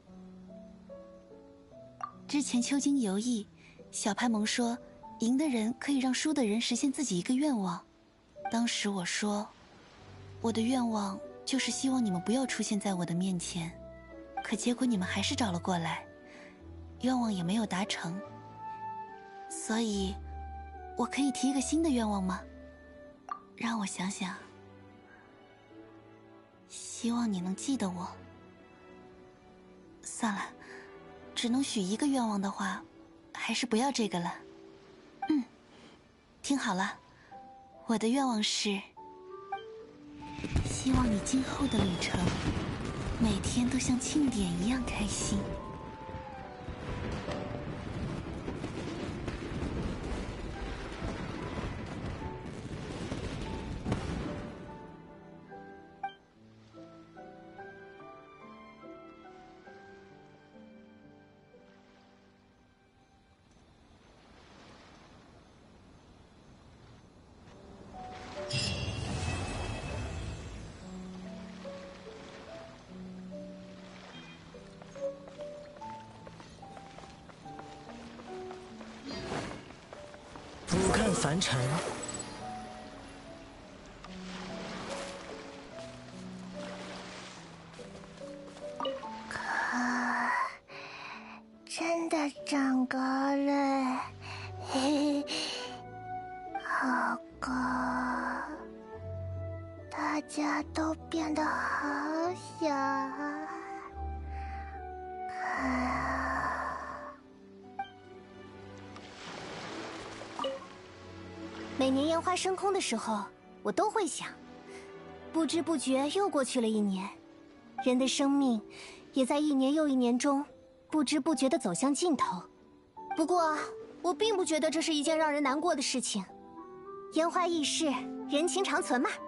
之前秋津游艺，小派蒙说赢的人可以让输的人实现自己一个愿望。当时我说，我的愿望就是希望你们不要出现在我的面前，可结果你们还是找了过来，愿望也没有达成。所以，我可以提一个新的愿望吗？让我想想。希望你能记得我。算了，只能许一个愿望的话，还是不要这个了。嗯，听好了，我的愿望是，希望你今后的旅程，每天都像庆典一样开心。 不看凡尘， 可真的长高了，嘿嘿，好高，大家都变得好小。 每年烟花升空的时候，我都会想，不知不觉又过去了一年，人的生命也在一年又一年中不知不觉地走向尽头。不过，我并不觉得这是一件让人难过的事情。烟花易逝，人情长存嘛。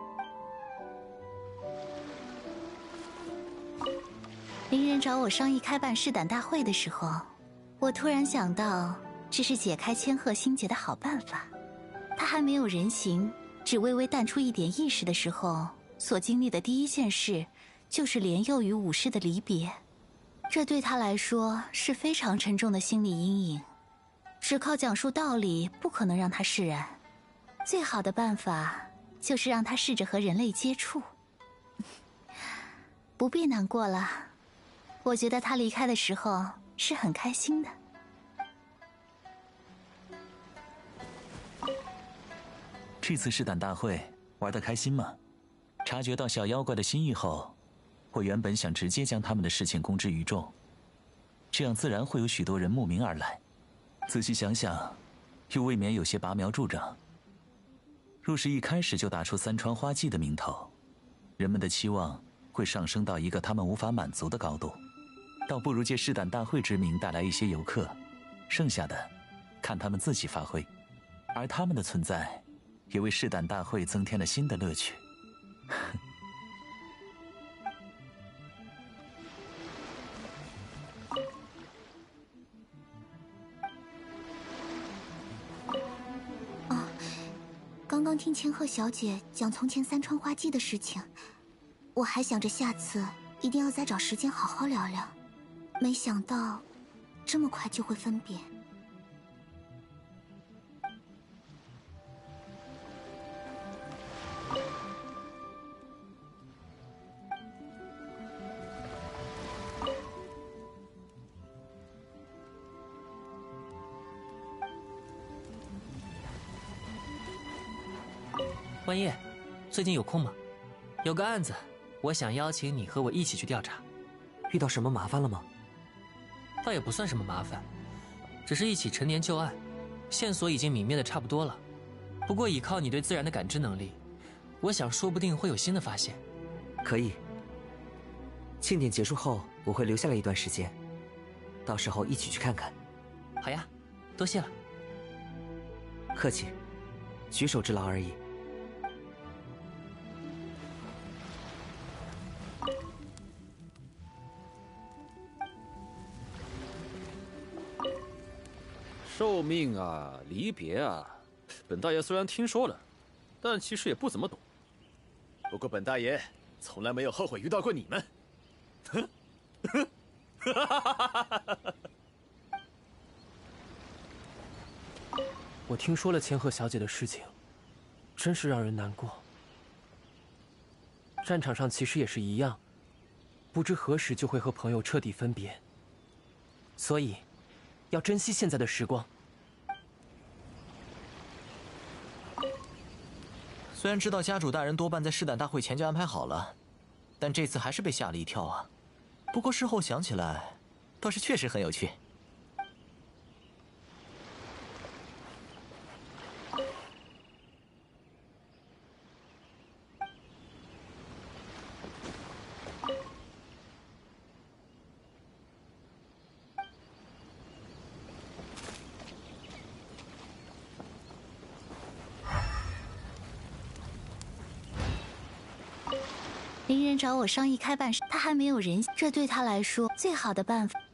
林人找我商议开办试胆大会的时候，我突然想到，这是解开千鹤心结的好办法。他还没有人形，只微微淡出一点意识的时候，所经历的第一件事，就是莲佑与武士的离别。这对他来说是非常沉重的心理阴影，只靠讲述道理不可能让他释然。最好的办法就是让他试着和人类接触。不必难过了，我觉得他离开的时候是很开心的。 这次试胆大会玩得开心吗？察觉到小妖怪的心意后，我原本想直接将他们的事情公之于众，这样自然会有许多人慕名而来。仔细想想，又未免有些拔苗助长。若是一开始就打出三川花季的名头，人们的期望会上升到一个他们无法满足的高度，倒不如借试胆大会之名带来一些游客，剩下的看他们自己发挥。而他们的存在也为试胆大会增添了新的乐趣。 哦，刚刚听千鹤小姐讲从前三川花季的事情， 我还想着下次一定要再找时间好好聊聊，没想到这么快就会分别。 万叶，最近有空吗？有个案子，我想邀请你和我一起去调查。 遇到什么麻烦了吗？ 倒也不算什么麻烦，只是一起陈年旧案，线索已经泯灭的差不多了。不过依靠你对自然的感知能力，我想说不定会有新的发现。 可以。庆典结束后，我会留下来一段时间，到时候一起去看看。 好呀，多谢了。 客气，举手之劳而已。 寿命啊，离别啊，本大爷虽然听说了，但其实也不怎么懂。不过本大爷从来没有后悔遇到过你们。哼， 我听说了千鹤小姐的事情，真是让人难过。战场上其实也是一样，不知何时就会和朋友彻底分别，所以要珍惜现在的时光。 虽然知道家主大人多半在试胆大会前就安排好了，但这次还是被吓了一跳啊。不过事后想起来，倒是确实很有趣。 林人找我商议开办，他还没有人，这对他来说最好的办法。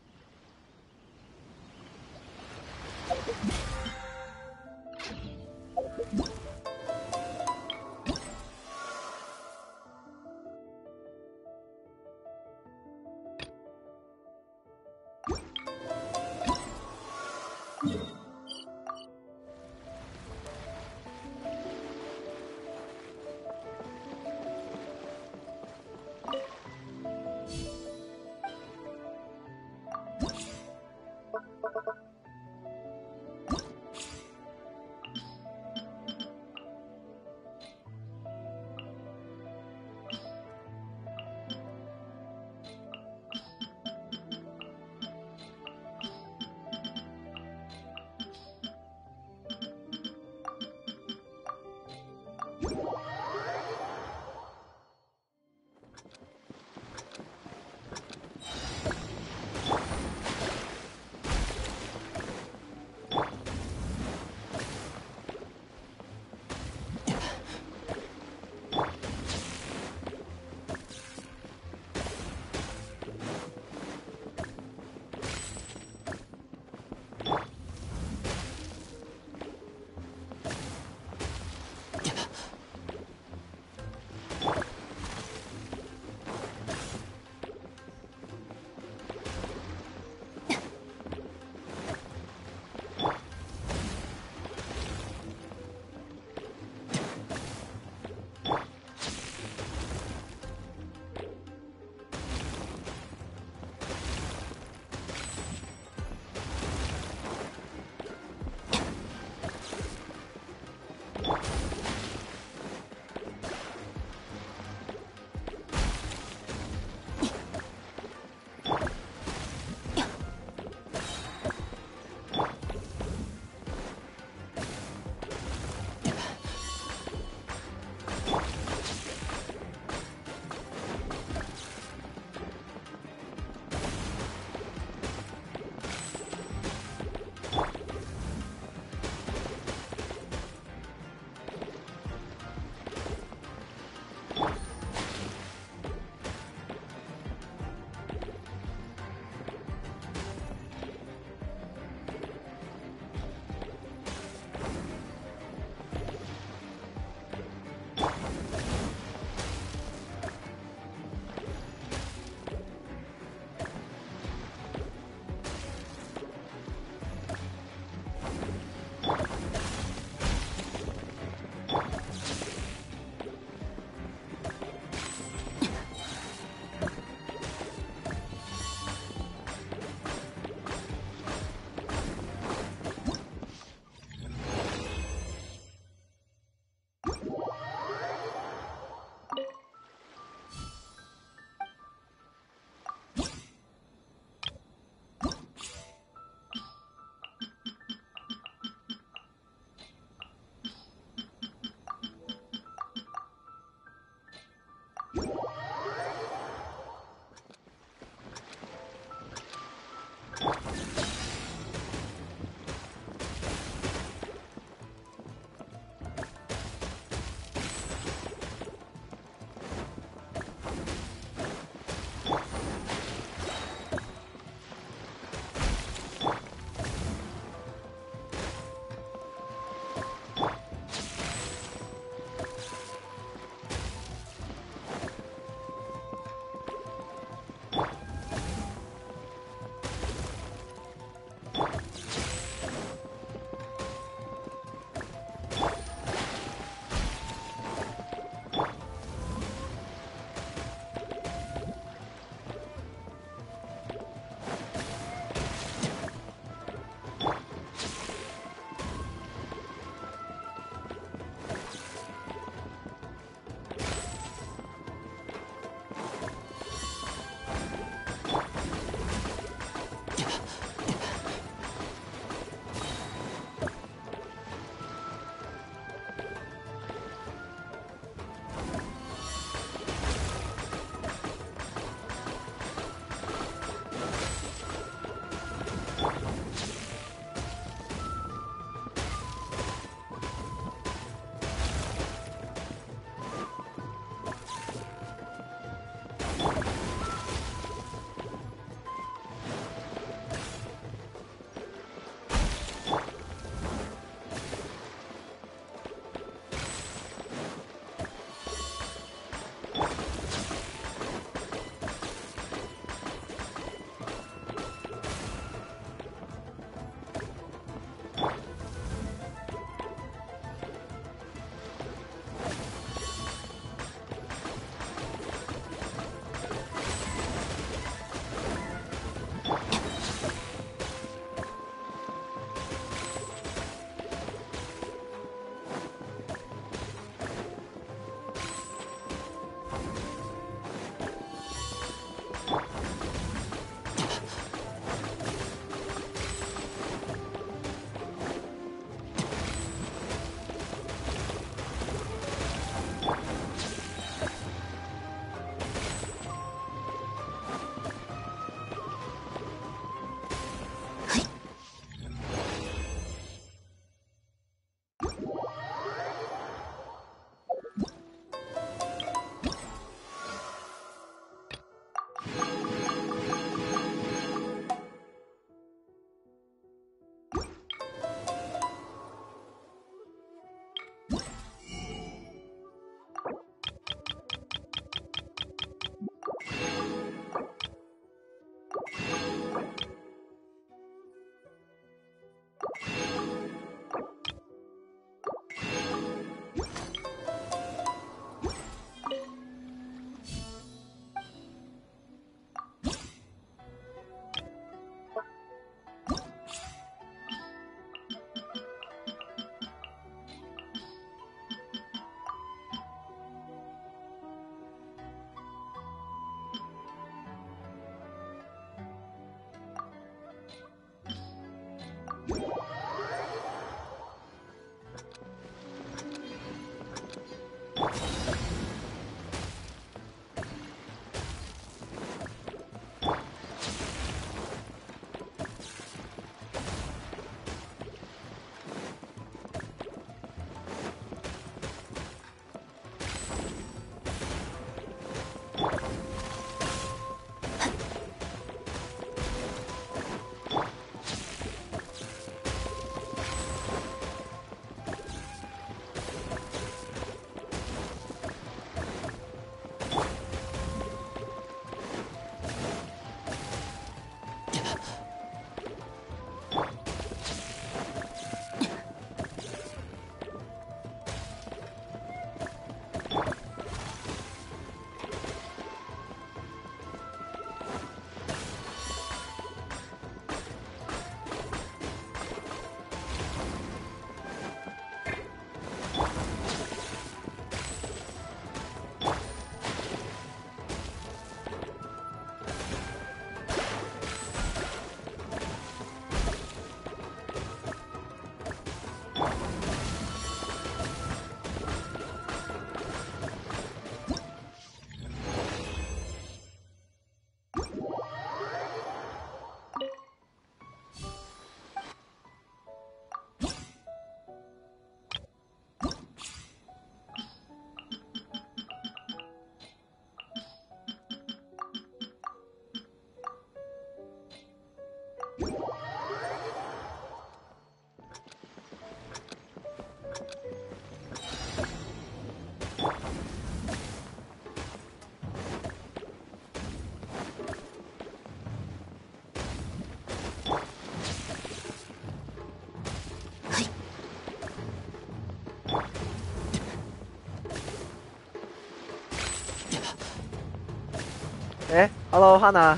哎 ，Hello， 汉娜，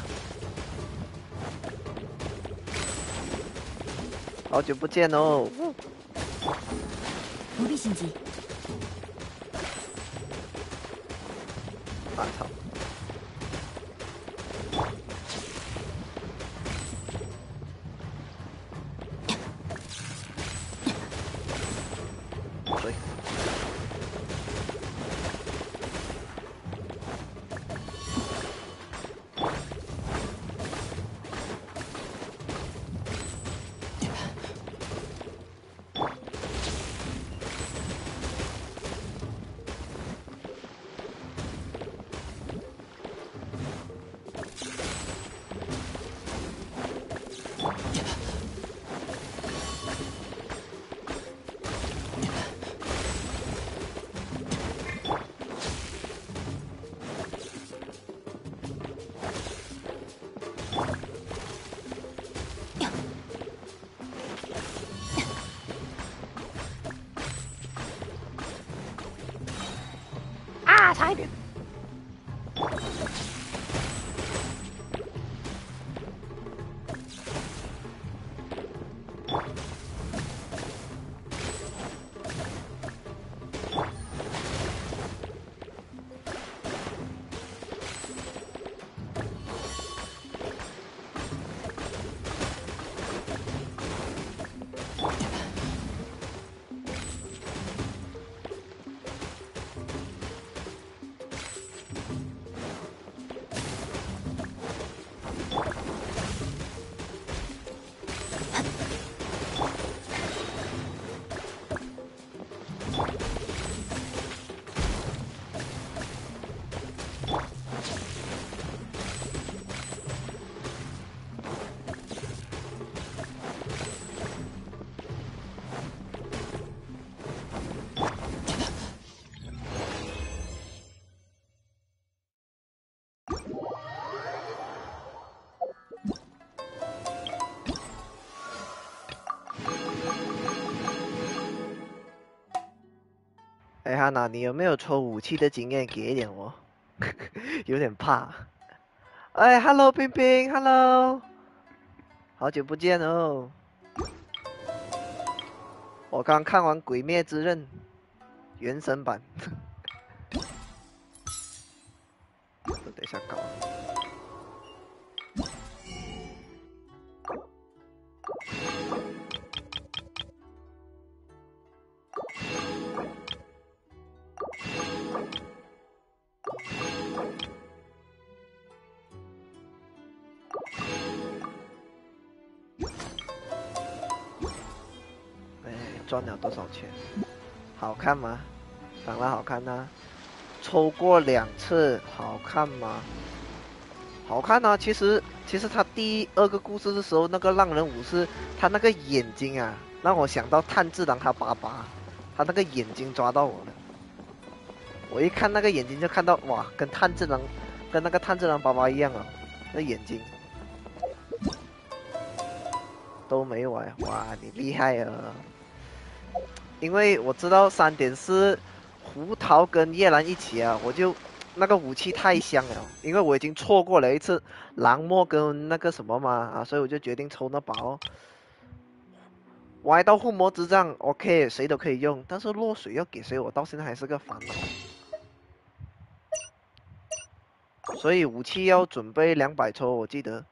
好久不见哦。 不必心急。 啊操！对。啊，差一点。哎，汉娜，你有没有抽武器的经验？给一点我，有点怕。哎 ，Hello， 冰冰 ，Hello， 好久不见哦。我刚看完《鬼灭之刃》原神版，我等一下搞。赚了多少钱？好看吗？当然好看啦、啊。抽过两次，好看吗？好看啊！其实，其实他第二个故事的时候，那个浪人武士，他那个眼睛啊，让我想到炭治郎他爸爸，他那个眼睛抓到我了。我一看那个眼睛就看到，哇，跟炭治郎，跟那个炭治郎爸爸一样啊，那眼睛。都没有哎，哇，你厉害啊！因为我知道三点是胡桃跟叶兰一起啊，我就那个武器太香了，因为我已经错过了一次蓝墨跟那个什么嘛啊，所以我就决定抽那把哦。歪刀护魔之杖 ，OK， 谁都可以用，但是落水要给谁，我到现在还是个烦恼。所以武器要准备两百抽，我记得。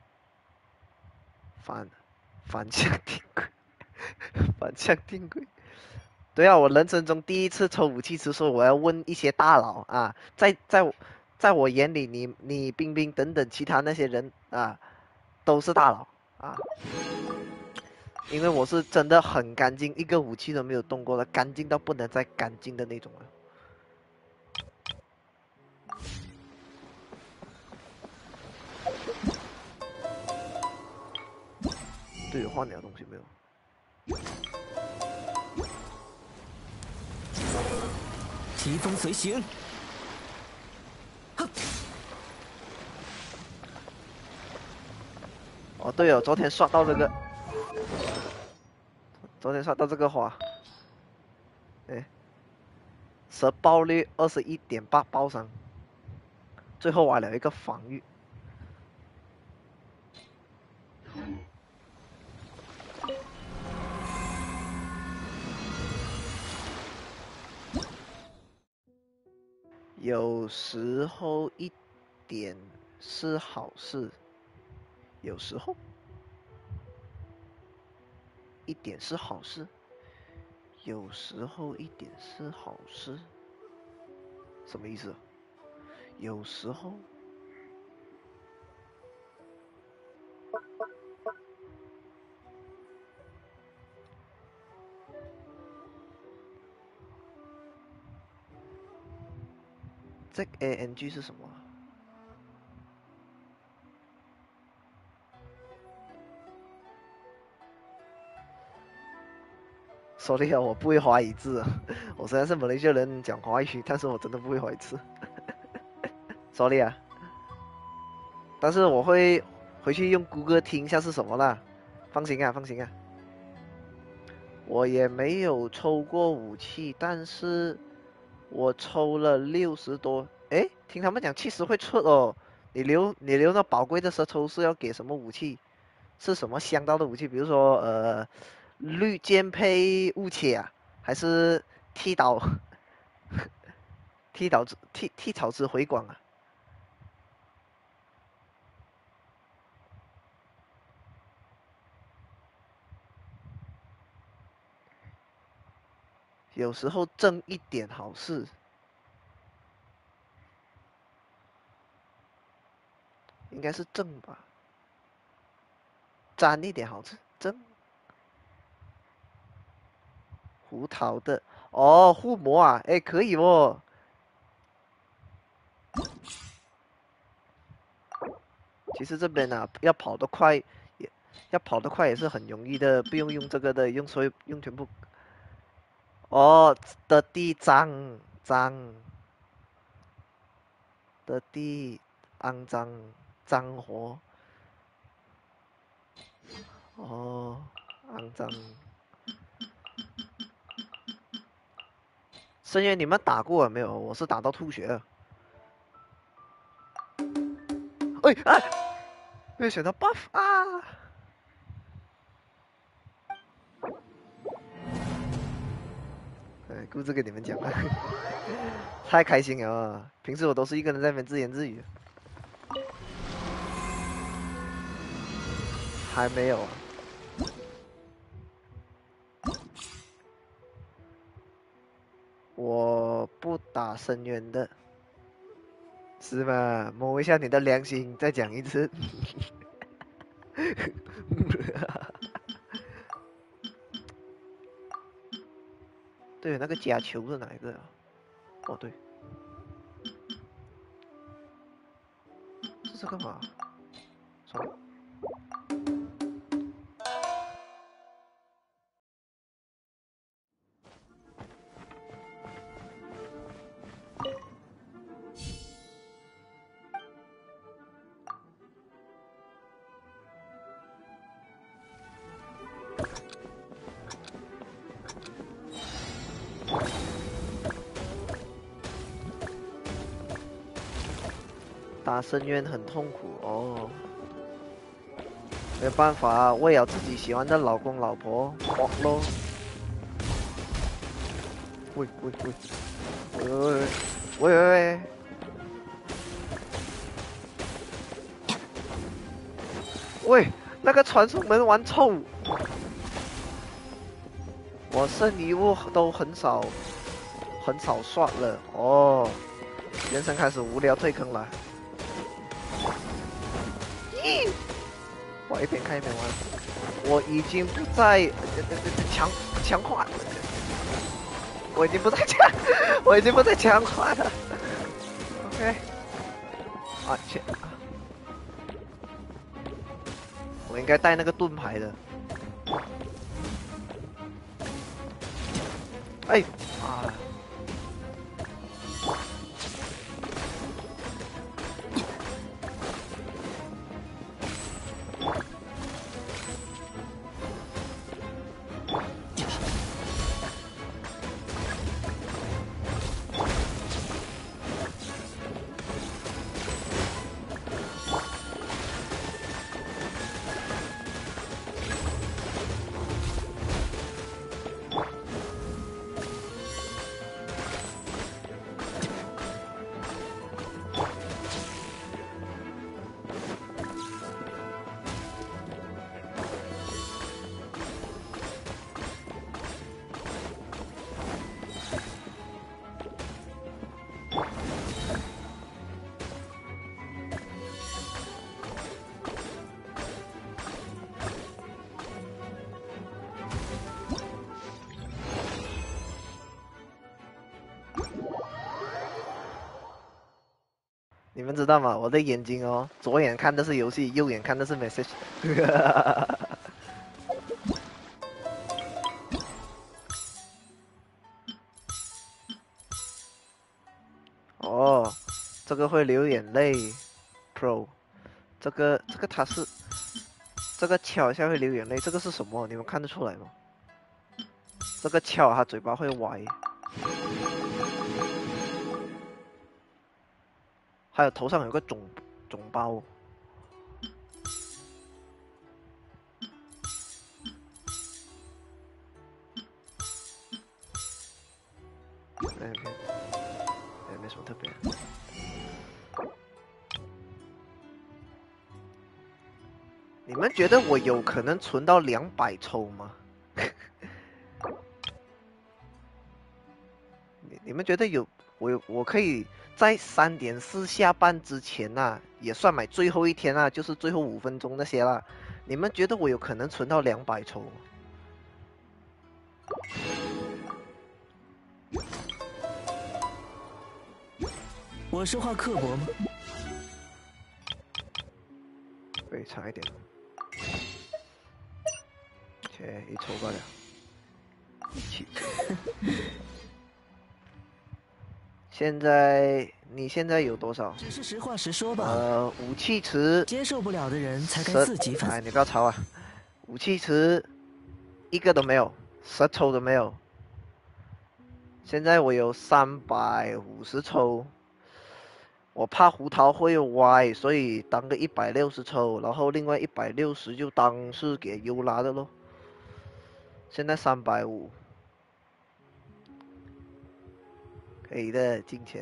反反向定轨，反向定轨。对啊，我人生中第一次抽武器时说我要问一些大佬啊，在在在我眼里，你你冰冰等等其他那些人啊，都是大佬啊，因为我是真的很干净，一个武器都没有动过的，干净到不能再干净的那种啊。对，换了东西没有？ 疾风随行。 哦，对哦，昨天刷到这个，昨天刷到这个花，哎，蛇爆率二十一点八爆伤， 最后挖了一个防御。有时候一点是好事，有时候一点是好事，有时候一点是好事，什么意思？有时候。这 A N G 是什么？Sorry 啊，我不会华语字。我虽然是马来西亚人讲华语，但是我真的不会华语字。Sorry 啊。但是我会回去用谷歌听一下是什么啦。放心啊，放心啊。我也没有抽过武器，但是我抽了六十多。诶，听他们讲七十会出哦。你留你留那宝贵的舌头是要给什么武器？是什么香刀的武器？比如说呃，绿箭配雾切啊，还是剃刀？剃刀之剃剃草之回广啊？有时候挣一点好事。应该是正吧，沾一点好吃，正。胡桃的哦，护魔啊，哎，可以哦。其实这边啊，要跑得快，也要跑得快也是很容易的，不用用这个的，用所有用全部。哦，的地脏脏，的地肮脏脏活。哦，肮脏。深渊，你们打过了没有？我是打到吐血了。哎哎，没有选到 buff 啊！哎，故事跟你们讲了，太开心了。平时我都是一个人在那边自言自语。还没有啊。我不打深渊的，是吗？摸一下你的良心，再讲一次。对，那个假球是哪一个啊？哦，对，是这个吗？算了。打深渊很痛苦哦，没有办法，为了自己喜欢的老公老婆活咯。喂喂喂，喂喂喂喂喂，喂，那个传送门玩臭，我圣遗物都很少很少刷了哦，人生开始无聊退坑了。我一边看一边玩，我已经不再强强化，我已经不再强，我已经不再强化了。OK， 啊切，我应该带那个盾牌的。哎啊！ 们知道吗？我的眼睛哦，左眼看的是游戏，右眼看的是 message。哦，这个会流眼泪 ，Pro， 这个这个它是，这个巧一下会流眼泪，这个是什么？你们看得出来吗？这个巧它嘴巴会歪，还有头上有个肿肿包。哎，也没什么特别。你们觉得我有可能存到两百抽吗？你你们觉得有我我可以在三点四下班之前呐、啊，也算买最后一天啊，就是最后五分钟那些啦。你们觉得我有可能存到两百抽吗？ 我说话刻薄吗？ 对，差一点。切，一抽罢了。七。现在你现在有多少？ 只是实话实说吧。 呃，武器池。 接受不了的人才该自己反。 哎，你不要吵啊！武器池一个都没有，十抽都没有。现在我有三百五十抽。我怕胡桃会歪，所以当个一百六十抽，然后另外一百六十就当是给优拉的咯。现在三百五，可以的，金钱。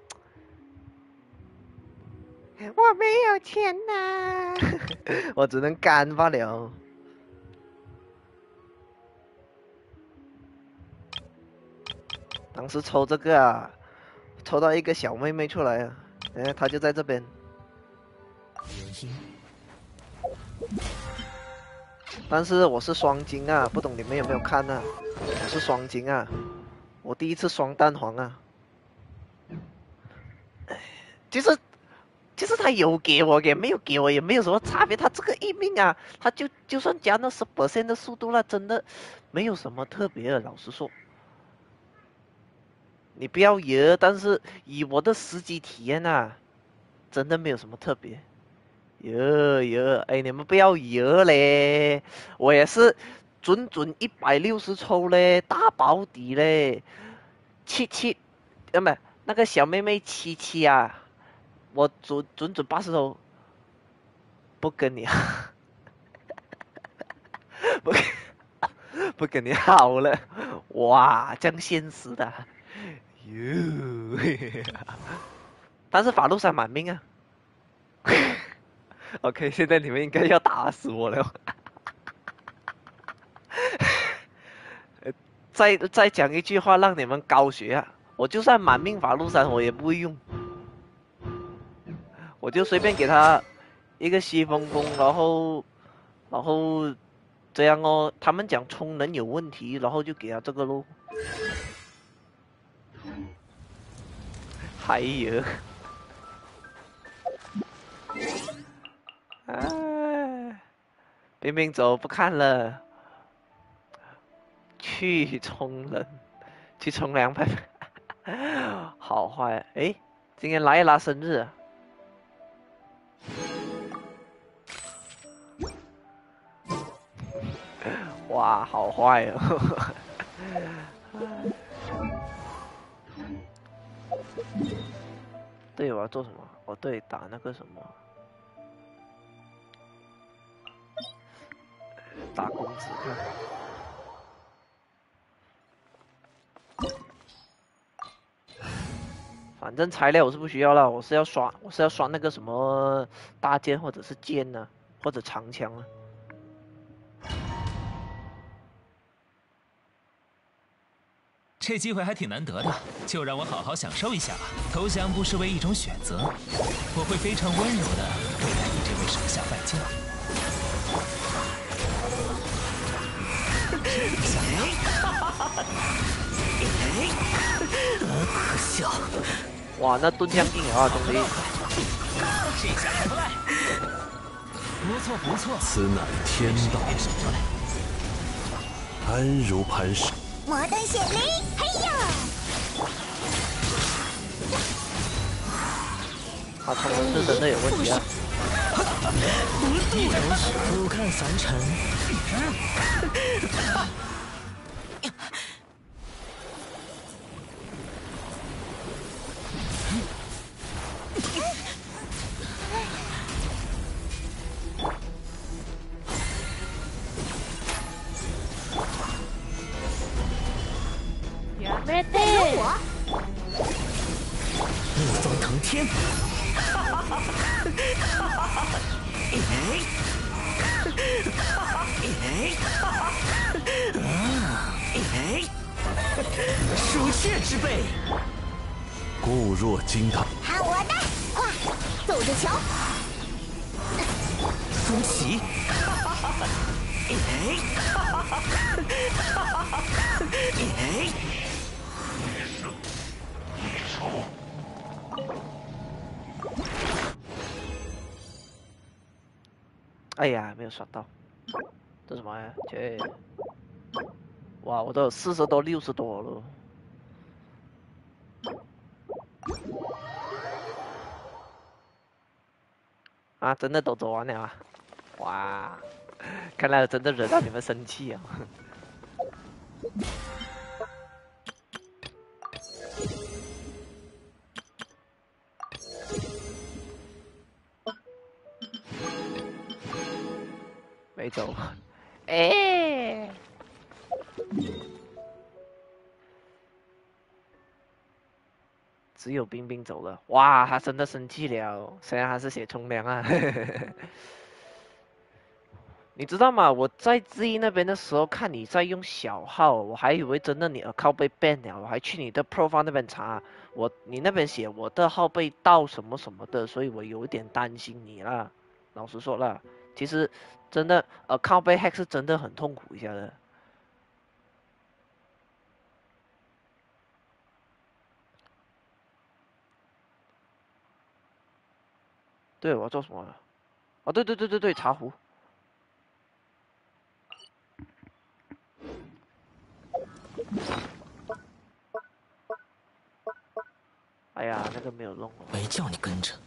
我没有钱呐、啊，我只能干罢了。当时抽这个啊，抽到一个小妹妹出来啊。哎，他就在这边。但是我是双金啊，不懂你们有没有看啊？我是双金啊，我第一次双蛋黄啊。其实，其实他有给我，也没有给我，也没有什么差别。他这个一命啊，他就就算加那十 percent 的速度了，真的没有什么特别的。老实说。你不要惹，但是以我的实际体验啊，真的没有什么特别。惹惹，哎，你们不要惹嘞！我也是准准一百六十抽嘞，大保底嘞，七七，呃，不，那个小妹妹七七啊，我准准准八十抽，不跟你，不不跟你好了，哇，这样现实的。哟，但是法路山满命啊！OK， 现在你们应该要打死我了。再再讲一句话让你们高学啊！我就算满命法路山，我也不会用，我就随便给他一个西风弓，然后然后这样哦。他们讲充能有问题，然后就给他这个咯。还有，哎，冰冰走，不看了，去冲人，去冲凉吧。好坏，哎，今天拉一拉生日、啊，哇，好坏哦。对，我要做什么？哦，对，打那个什么，打公子看。反正材料我是不需要了，我是要刷，我是要刷那个什么大剑或者是剑呢、啊，或者长枪啊。 这机会还挺难得的，就让我好好享受一下吧。投降不失为一种选择，我会非常温柔的对待你这位手下败将。 可笑！ 哇，那盾枪硬啊，兄弟！ 这下还不赖。不错不错， 此乃天道，安如磐石。 摩登显灵，嘿呀！ 他可能是真的有问题啊！ 一头俯瞰凡尘。 没得我。 怒风腾天。鼠雀之辈， 固若金汤。 看我的，快走着瞧！ 风起。 哎呀，没有刷到，这什么呀？这，哇，我都有四十多、六十多了。啊，真的都走完了啊！哇，看来真的惹到你们生气啊！没走，哎，只有冰冰走了。哇，他真的生气了，虽然他是写冲凉啊。你知道吗？我在 Z 那边的时候，看你在用小号，我还以为真的你的号被 ban 了，我还去你的 profile 那边查，我你那边写我的号被盗什么什么的，所以我有点担心你啦。老实说啦，其实真的呃靠被 hack 是真的很痛苦一下的。对，我要做什么了？哦，对对对对对，茶壶。哎呀，那个没有弄。 没叫你跟着。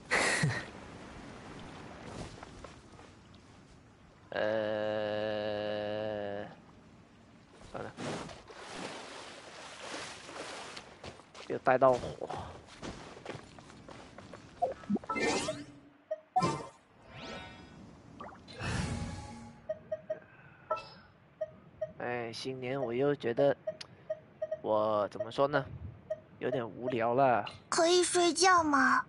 呃，算了，又带到火。哎，新年我又觉得，我怎么说呢，有点无聊了。 可以睡觉吗？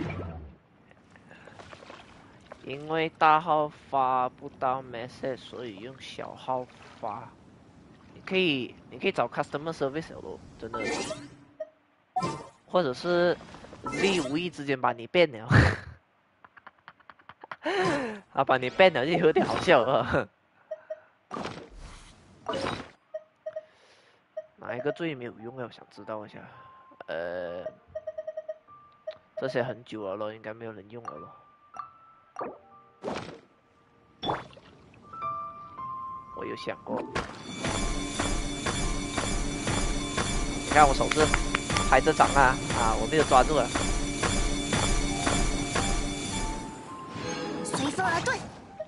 因为大号发不到 message， 所以用小号发。你可以，你可以找 customer service 咯，真的。或者是 Z 无意之间把你变了，啊，把你变了就有点好笑了。哪一个最没有用啊？我想知道一下。呃，这些很久了咯，应该没有人用了咯。我有想过，你看我手势拍着掌啊啊，我没有抓住啊。 随风而遁。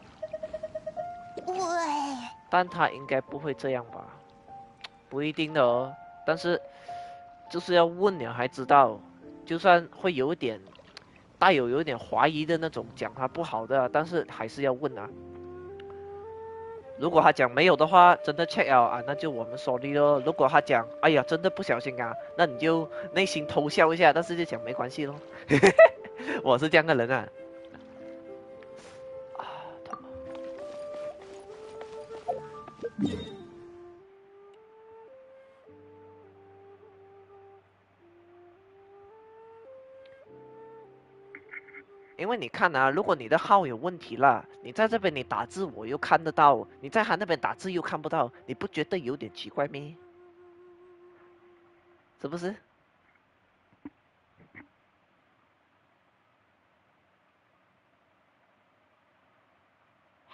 喂。 但他应该不会这样吧？不一定的哦。但是就是要问了才知道，就算会有一点带有有点怀疑的那种讲他不好的，但是还是要问啊。如果他讲没有的话，真的 check 了啊，那就我们 sorry 咯。如果他讲，哎呀，真的不小心啊，那你就内心偷笑一下，但是就讲没关系咯。我是这样的人啊。啊，痛啊！因为你看啊，如果你的号有问题了，你在这边你打字我又看得到，你在他那边打字又看不到，你不觉得有点奇怪咩？是不是？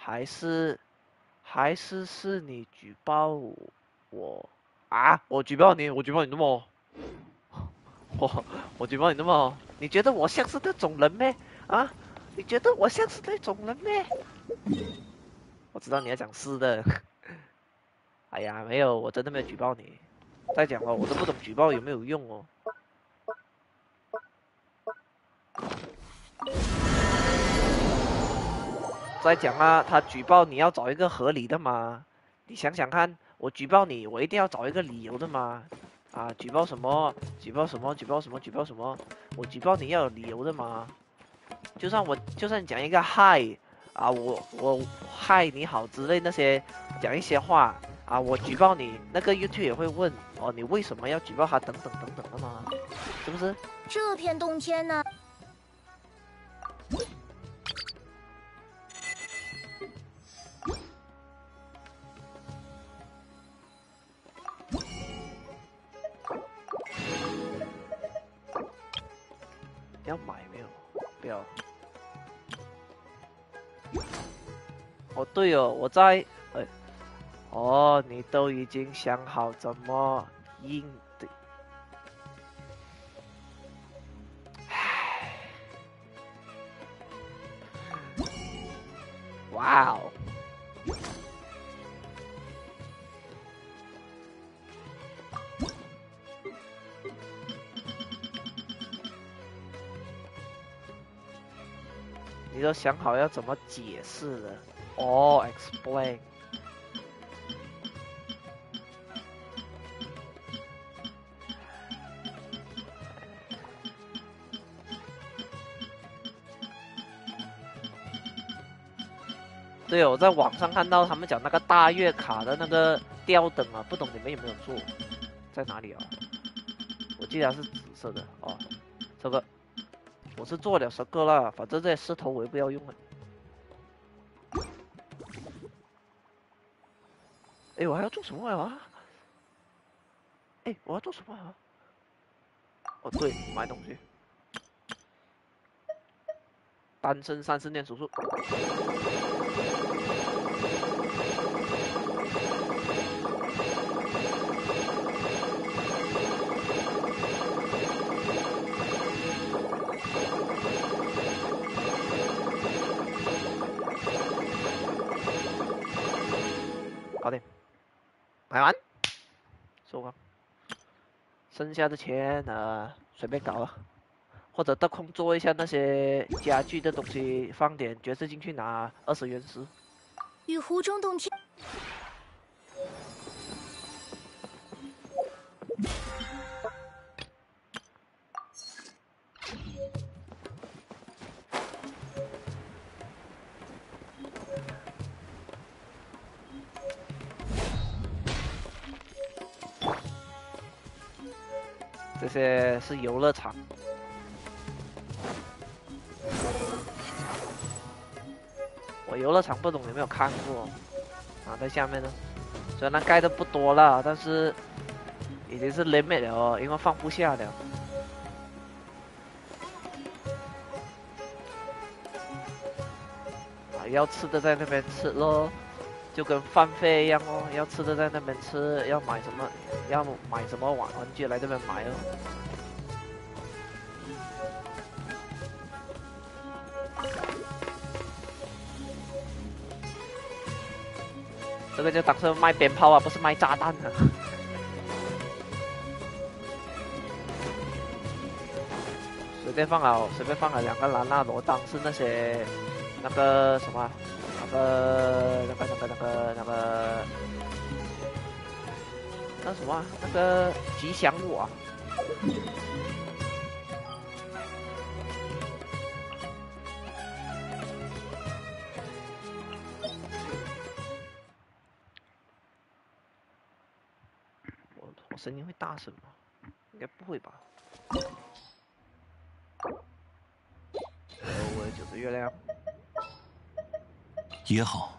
还是还是是你举报我啊？我举报你，我举报你那么，我我举报你那么，你觉得我像是那种人咩？啊？你觉得我像是那种人咩？我知道你要讲是的。哎呀，没有，我真的没有举报你。再讲了，我都不懂举报有没有用哦。再讲啊，他举报你要找一个合理的嘛？你想想看，我举报你，我一定要找一个理由的嘛？啊，举报什么？举报什么？举报什么？举报什么？我举报你要有理由的嘛？就算我就算讲一个嗨啊，我我嗨你好之类那些讲一些话啊，我举报你，那个 YouTube 也会问哦，你为什么要举报他等等等等的嘛？是不是？ 这片洞天呢？ 要买没有？不要。哦，对哦，我在，呃，哦，你都已经想好怎么应对。唉，哇哦！你都想好要怎么解释了？哦 ，explain。对哦，我在网上看到他们讲那个大月卡的那个吊灯啊，不懂你们有没有做？在哪里啊？我记得它是紫色的哦，这个。我是做了十个了，反正这些石头我也不要用了。哎，我还要做什么啊？哎，我要做什么啊？哦，对，买东西。单身三十年手术。搞定，买完，收工。剩下的钱呃随便搞了，或者得空做一下那些家具的东西，放点角色进去拿二十元石。 与湖中洞天。这些是游乐场，我游乐场不懂有没有看过啊？在下面呢，虽然盖的不多了，但是已经是 limit 了哦，因为放不下了。啊，要吃的在那边吃咯。就跟饭费一样哦，要吃的在那边吃，要买什么要买什么玩玩具来这边买哦。这个就当成卖鞭炮啊，不是卖炸弹啊。随便放了，随便放了两个兰纳罗当是那些那个什么。那个、那个、那个、那个、那个，那什么、啊？那个吉祥物啊！我我声音会大声吗？应该不会吧？我九十月亮。 也好，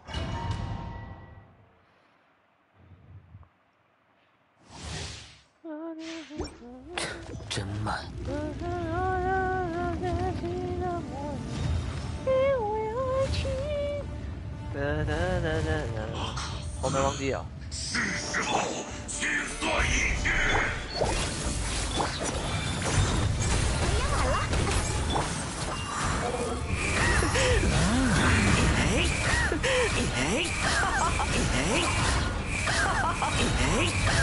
真慢。 哒哒哒哒哒，我没忘记啊。 是时候清算一切。 也晚了。 哎哎哎哎！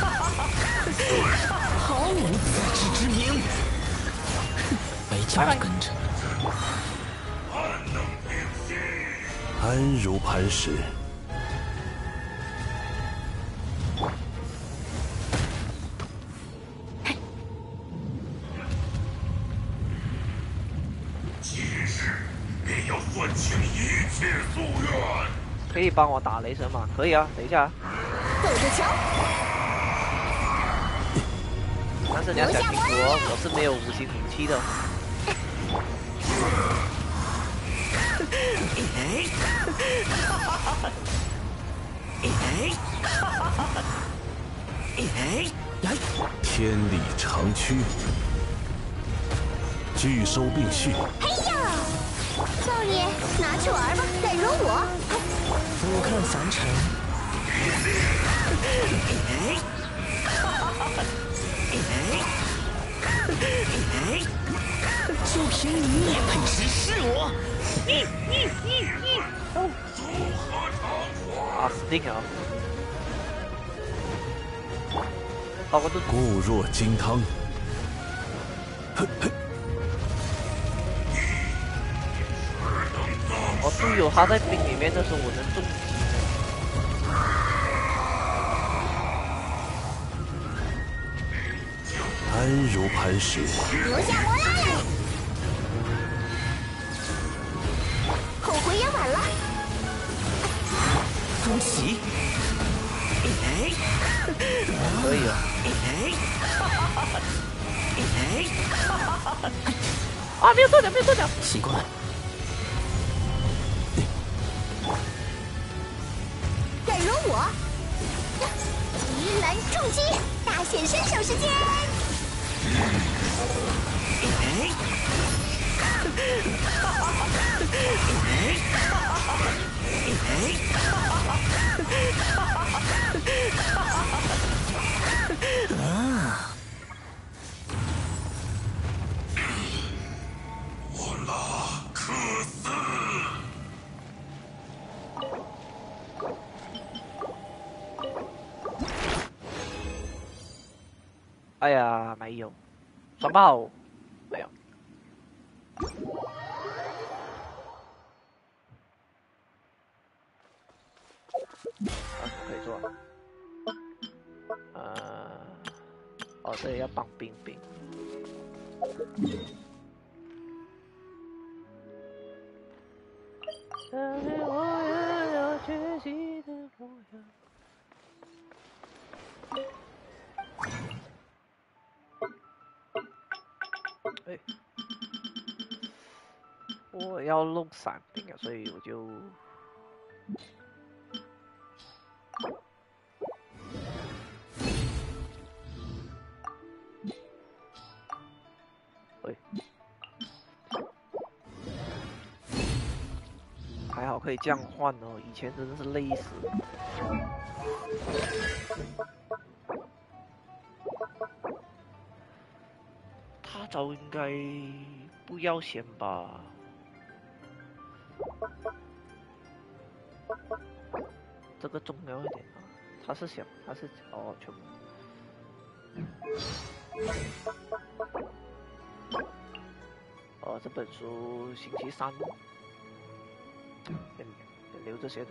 毫无自知之明，没劲儿跟着。 安如磐石。 今日便要算清一切夙愿。 可以帮我打雷神吗？可以啊，等一下。 走着瞧。 但是你要小心说，我是没有五星武器的。 天理长驱，拒收并蓄。 嘿呀，少爷，拿去玩吧，再惹我。 俯瞰凡尘。就凭你也配直视我？你你你你！ 啊，死定了！好个盾。 固若金汤。嘿嘿。 我队友他在冰里面的时候，我能中击。 安如磐石。 留下魔来！后悔也晚了。 风起。 可以啊。啊，没有断掉，没有断掉。 习惯。 再惹我！鱼篮重击，大显身手时间。 啊！ 我拉克斯。 哎呀，没有，双爆，没有。啊，可以做。呃，哦，这里要绑冰冰。相信我也要学习的模样。哎，我要弄伞兵啊，所以我就。喂，还好可以这样换哦，以前真的是累死。他招应该不要先吧？这个重要一点啊，他是想，他是哦，全部。哦，这本书星期三，先先留这些的。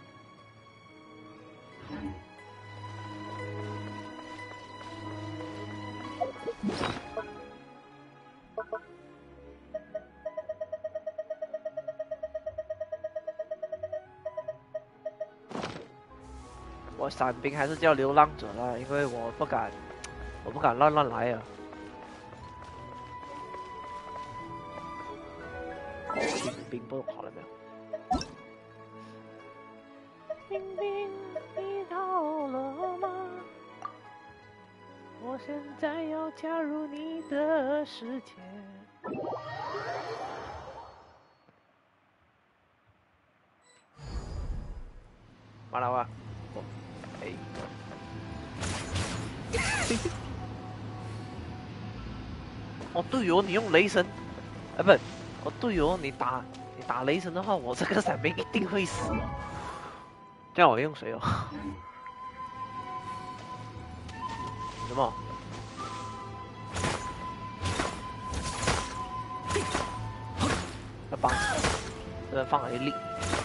我伞兵还是叫流浪者啦，因为我不敢，我不敢乱乱来啊。冰冰不好了没有？冰冰，你到了吗？我现在要加入你的世界。 马拉瓦，哦，哎，哦对哦，你用雷神，哎不，哦对哦，你打你打雷神的话，我这个闪兵一定会死哦。这样我用谁哦？什么？要帮，这边放了一粒。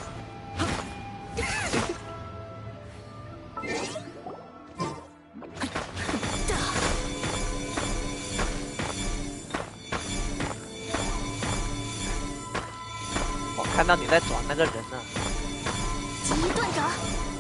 我看到你在转那个人呢。 极断掌。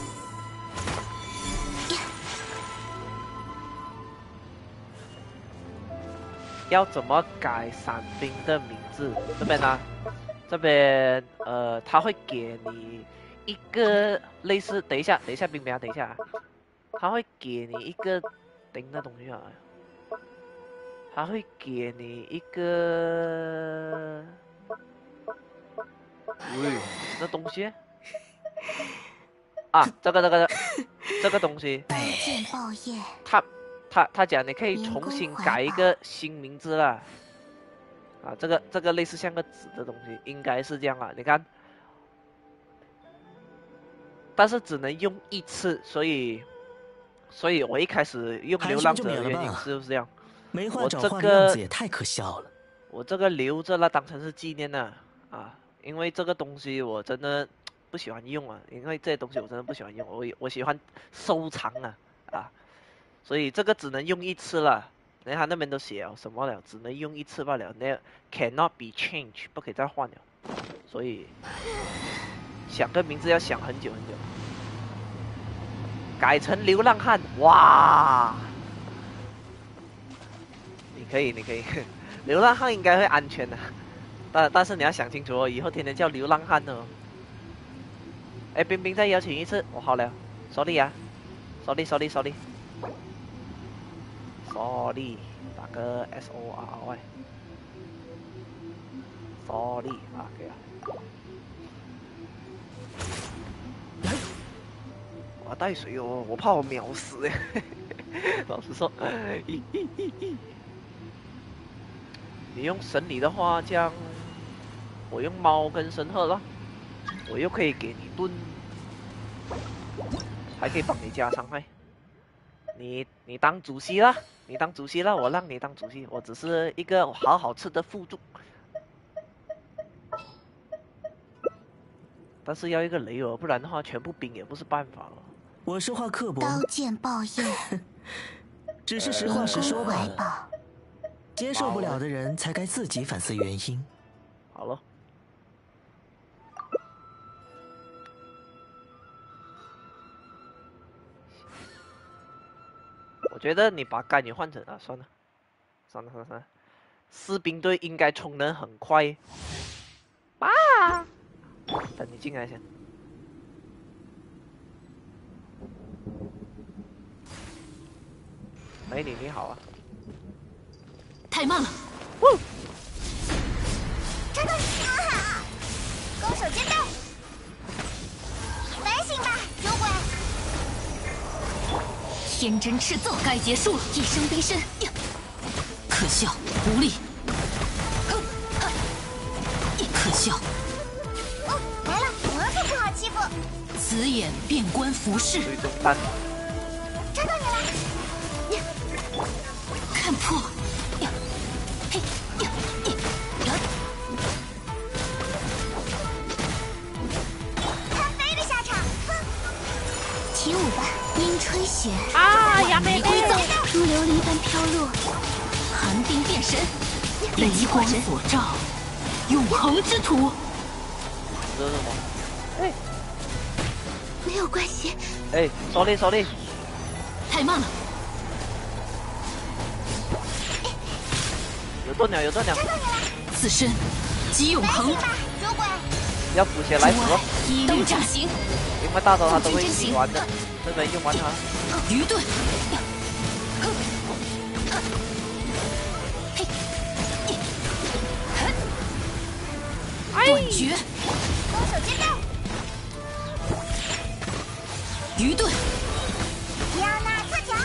要怎么改伞兵的名字？这边呢？这边呃，他会给你一个类似，等一下，等一下，冰冰啊，等一下，他会给你一个钉的东西啊，他会给你一个，喂，那东西啊，这个这个这个东西， 刀剑爆叶， 他。他他讲你可以重新改一个新名字啦，啊，这个这个类似像个纸的东西，应该是这样啊。你看，但是只能用一次，所以所以我一开始用流浪者的原因是不是这样？ 没话找话的样子也太可笑了。 我这个留着了，当成是纪念呢，啊，因为这个东西我真的不喜欢用啊，因为这些东西我真的不喜欢用，我我喜欢收藏啊，啊。所以这个只能用一次了，人家那边都写了什么了，只能用一次罢了，那 cannot be changed， 不可以再换了。所以想个名字要想很久很久。改成流浪汉，哇！你可以，你可以，流浪汉应该会安全的，但但是你要想清楚哦，以后天天叫流浪汉哦。哎，冰冰再邀请一次，我好了 ，sorry 啊 ，sorry sorry sorry。Sorry， 打个 S O R Y。Sorry 啊，可以啊。我带水哦，我怕我秒死哎。老实说，你用神理的话，这样我用猫跟神鹤了，我又可以给你盾，还可以帮你加伤害。你你当主席啦，你当主席啦，我让你当主席，我只是一个好好吃的辅助。但是要一个雷尔，不然的话全部兵也不是办法了。 我说话刻薄。 刀剑爆叶， 只是实话实说罢了。接受不了的人才该自己反思原因。 好了。我觉得你把甘雨换成啊，算了，算了算了算了，士兵队应该充能很快。爸，等你进来先。美女你好啊。 太慢了。 呜！战斗！啊！攻守兼备。反省吧，酒鬼！ 天真赤奏该结束了，一声冰身，可笑，无力，可笑。 哦，来了，我可不好欺负。 紫眼变官服饰。 抓到你了！ 看破。嘿， 看飞的下场。 起舞吧。阴吹雪啊呀，玫瑰走， 如琉璃般飘落， 寒冰变神，雷光所照，永恒之土。 这是什么？哎， 没有关系。 哎 ，sorry sorry， 太慢了。 有盾了，有盾了。 此身即永恒。 要补血来补。 一律炸行。 因为大招他都会用完的，这边用完它。 愚钝。断绝。 攻守兼备。 愚钝。 迪奥娜特强。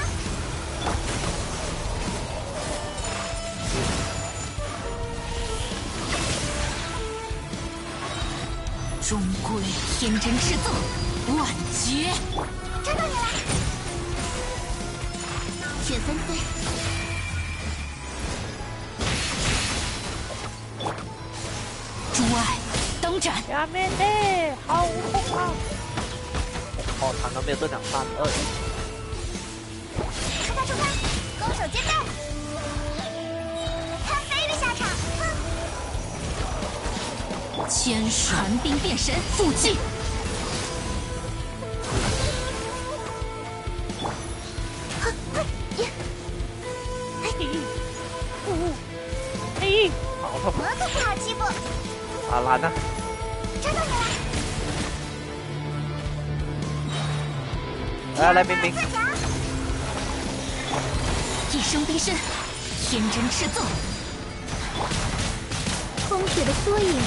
终归天真赤奏，万绝。 抓到你了！雪纷飞。 诸爱当斩。 下面的好痛啊！哦，他那边这两三二。 出发出发，攻守兼备。看飞的下场。 千传兵变神，附击。 嘿，好痛！ 我可不好欺负。 啊，蓝呢？ 抓到你了！ 来来，冰冰。 一声冰身，天真赤奏。 风雪的缩影。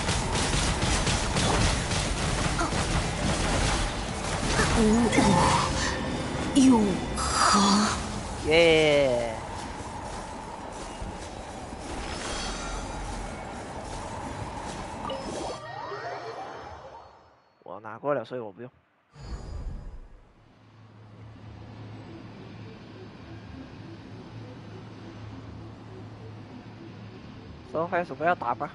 无我永恒。 耶！我拿过了，所以我不用。收开手不要打吧。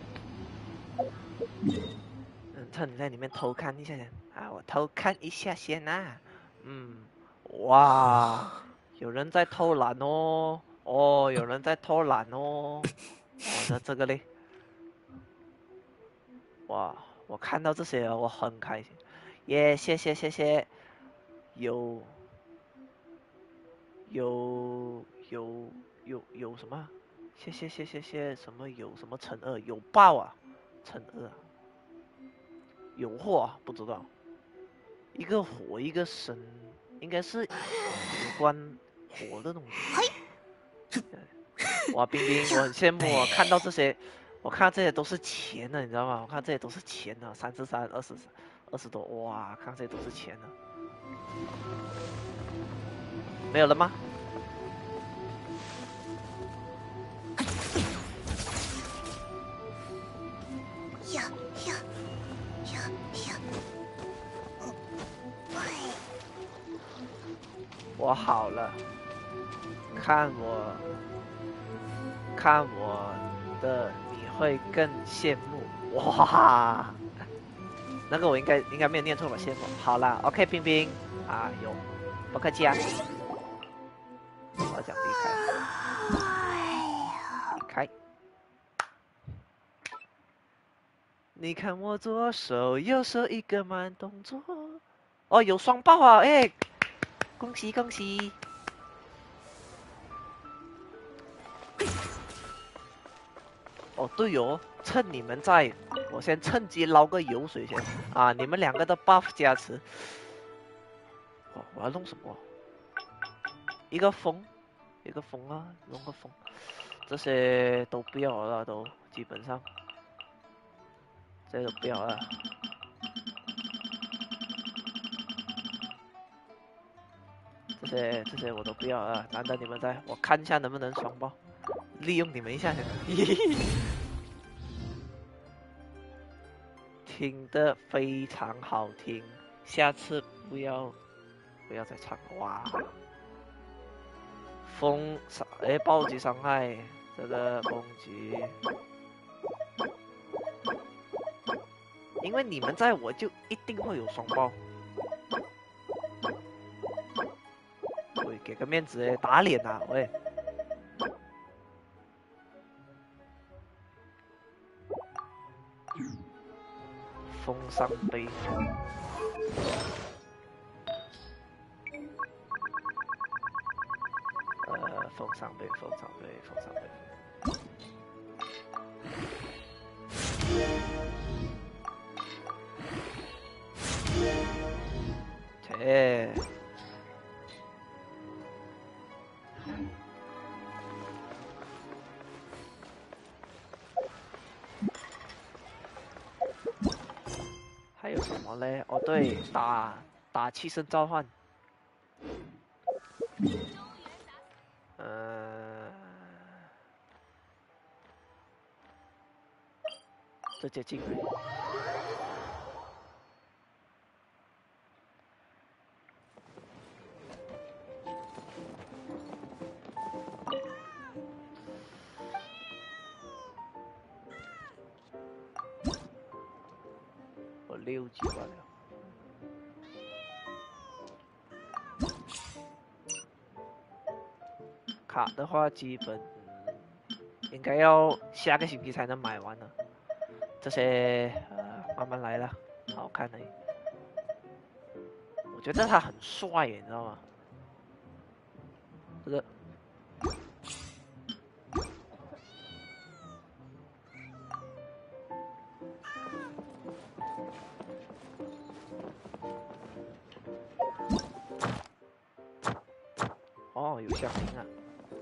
嗯，趁你在里面偷看一下先啊，我偷看一下先呐、啊。嗯，哇，有人在偷懒哦，哦，有人在偷懒哦。我的这个嘞，哇，我看到这些我很开心，耶，谢谢谢谢，有有有有有什么？谢谢谢谢谢什么有什么乘二有爆啊，乘二、啊，有货、啊、不知道，一个火一个神，应该是有关火的东西。哇，冰冰，我很羡慕啊！看到这些，我看这些都是钱的，你知道吗？我看这些都是钱的，三十三、二十、二十多，哇，看这些都是钱的。没有了吗？ 呀呀呀呀！ 我好了，看我，看我的，你会更羡慕。哇，那个我应该应该没有念错吧？羡慕。好了 ，OK， 冰冰啊，有，不客气啊。我想离开，离开。你看我左手右手一个慢动作，哦，有双爆啊！哎，恭喜恭喜！哦，对哦，趁你们在，我先趁机捞个油水先啊！你们两个的 buff 加持，哦，我要弄什么？一个风，一个风啊，弄个风，这些都不要了，都基本上。这个不要了，这些这些我都不要了。难得你们在，我看一下能不能双爆，利用你们一下。听得非常好听，下次不要不要再唱哇！风伤哎，暴击伤害，这个攻击。因为你们在，我就一定会有双爆。喂，给个面子哎，打脸呐、啊，喂！风伤杯，呃，风伤杯，风伤杯，风伤杯。切！还有什么嘞？哦，对，打打气声召唤。呃，直接进来。我六级罢了。 卡的话，基本应该要下个星期才能买完了。这些呃，慢慢来了，好看的。我觉得他很帅，你知道吗？这个。哦，有香槟啊！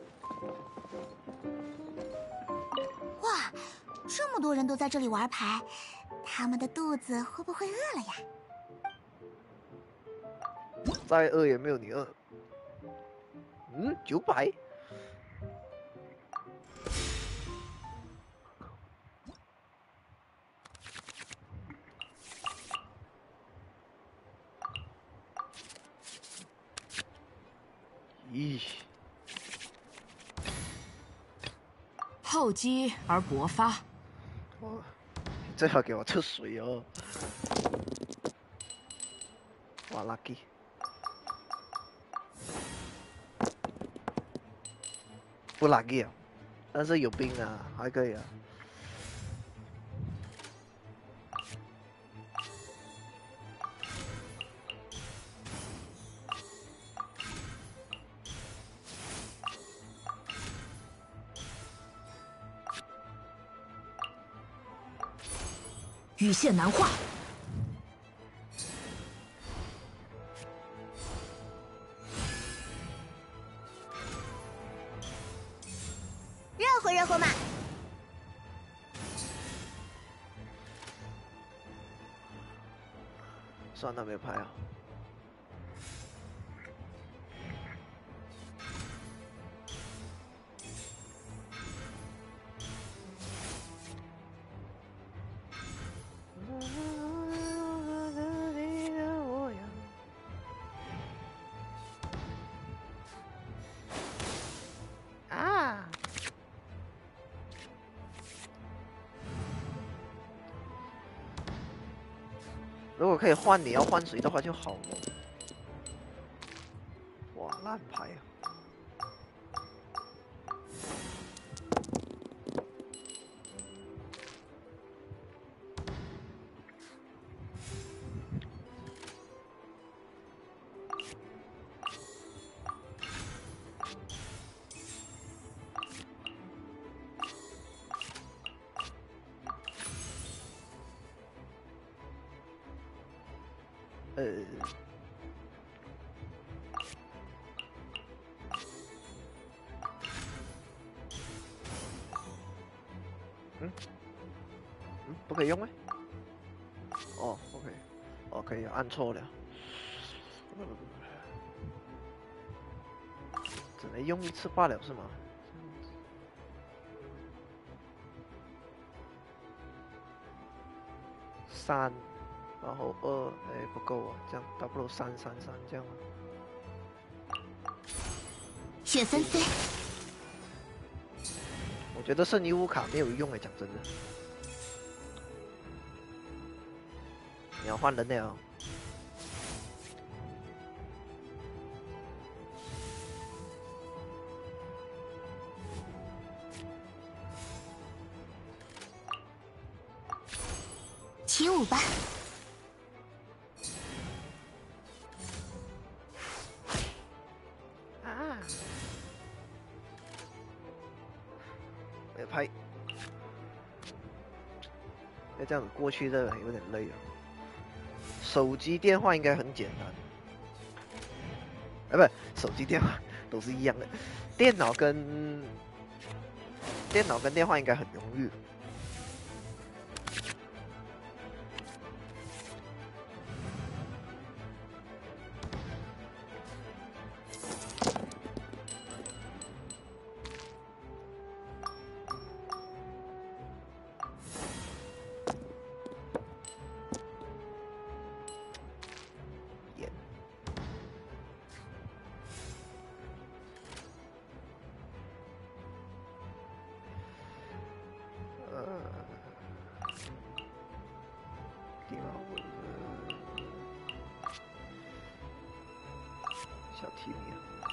哇，这么多人都在这里玩牌，他们的肚子会不会饿了呀？ 再饿也没有你饿。嗯，九百。咦。 厚积而薄发。 哦，最好给我出水哦！哇 ，lucky！ 不 lucky 啊，但是有兵啊，还可以啊。 羽线难画。 热乎热乎嘛！ 算了，没有牌啊。啊！如果可以换你要换谁的话就好了。哇，烂牌啊！呃，嗯，嗯，不可以用吗？哦，不可以，哦，可以，按错了，只能用一次罢了，是吗？三。 然后二，哎，不够啊，这样倒不如三三三这样。 雪纷飞， 我觉得圣衣乌卡没有用哎，讲真的。你要换人了。 起舞吧。 拍，要这样子过去的有点累了。手机电话应该很简单，哎，不，手机电话都是一样的。电脑跟电脑跟电话应该很容易。 小提米。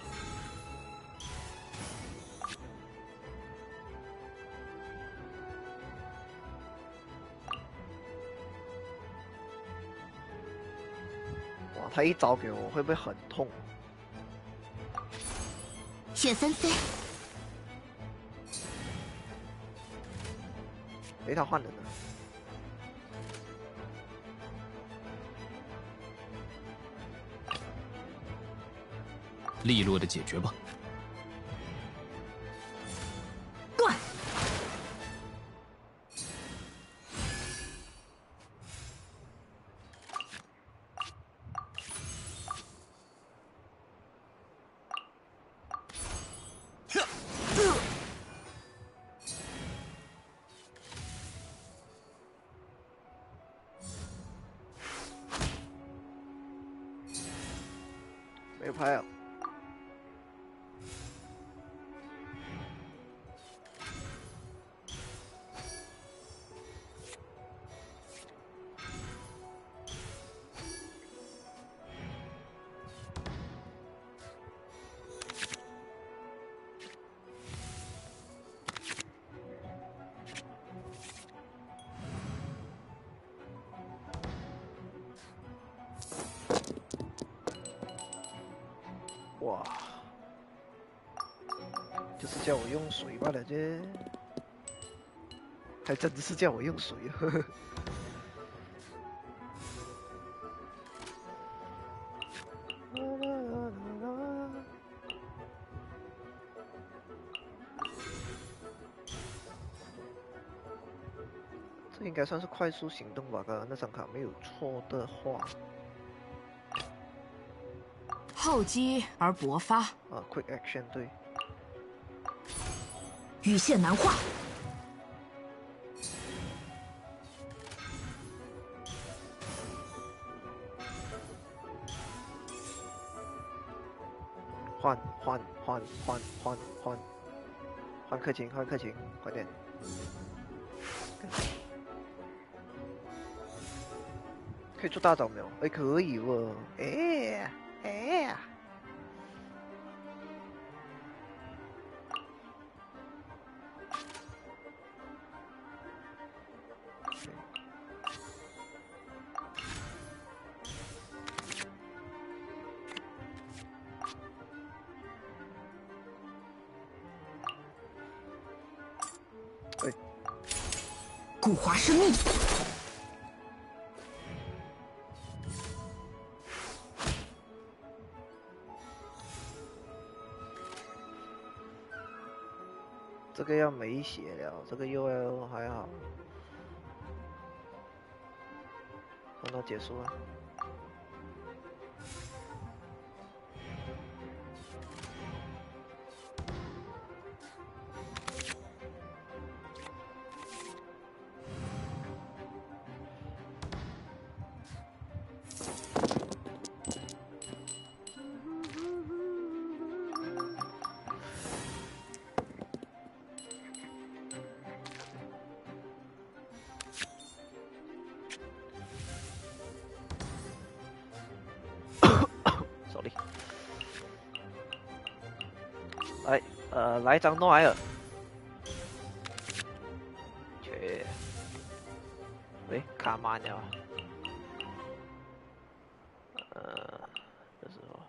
哇，他一招给我会不会很痛？ 雪纷飞。 诶，他换人了。 利落的解决吧。 断。 没有拍啊。哇，就是叫我用水罢了这，还真的是叫我用水呵呵。这应该算是快速行动吧？刚刚那张卡没有错的话。 厚积而薄发。 啊 ，Quick Action 对。 羽线难画。 换换换换换换换克勤，换克勤，快点！可以出大招没有？哎，可以哦！哎。哎呀！ 哎，古华生命。 这个要没血了，这个 U L 还好，等到结束了。来，呃，来一张诺埃尔。去，喂，卡慢了。呃，这时候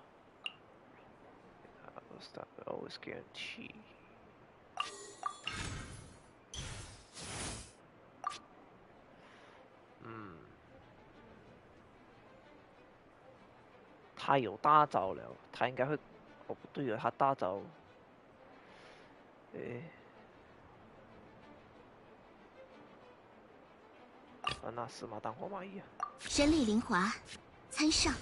，stop always guarantee。嗯，他有大招了，他应该会。哦，不对了，他大招。诶，啊，那死马当活马医啊！ 神力灵华，参上。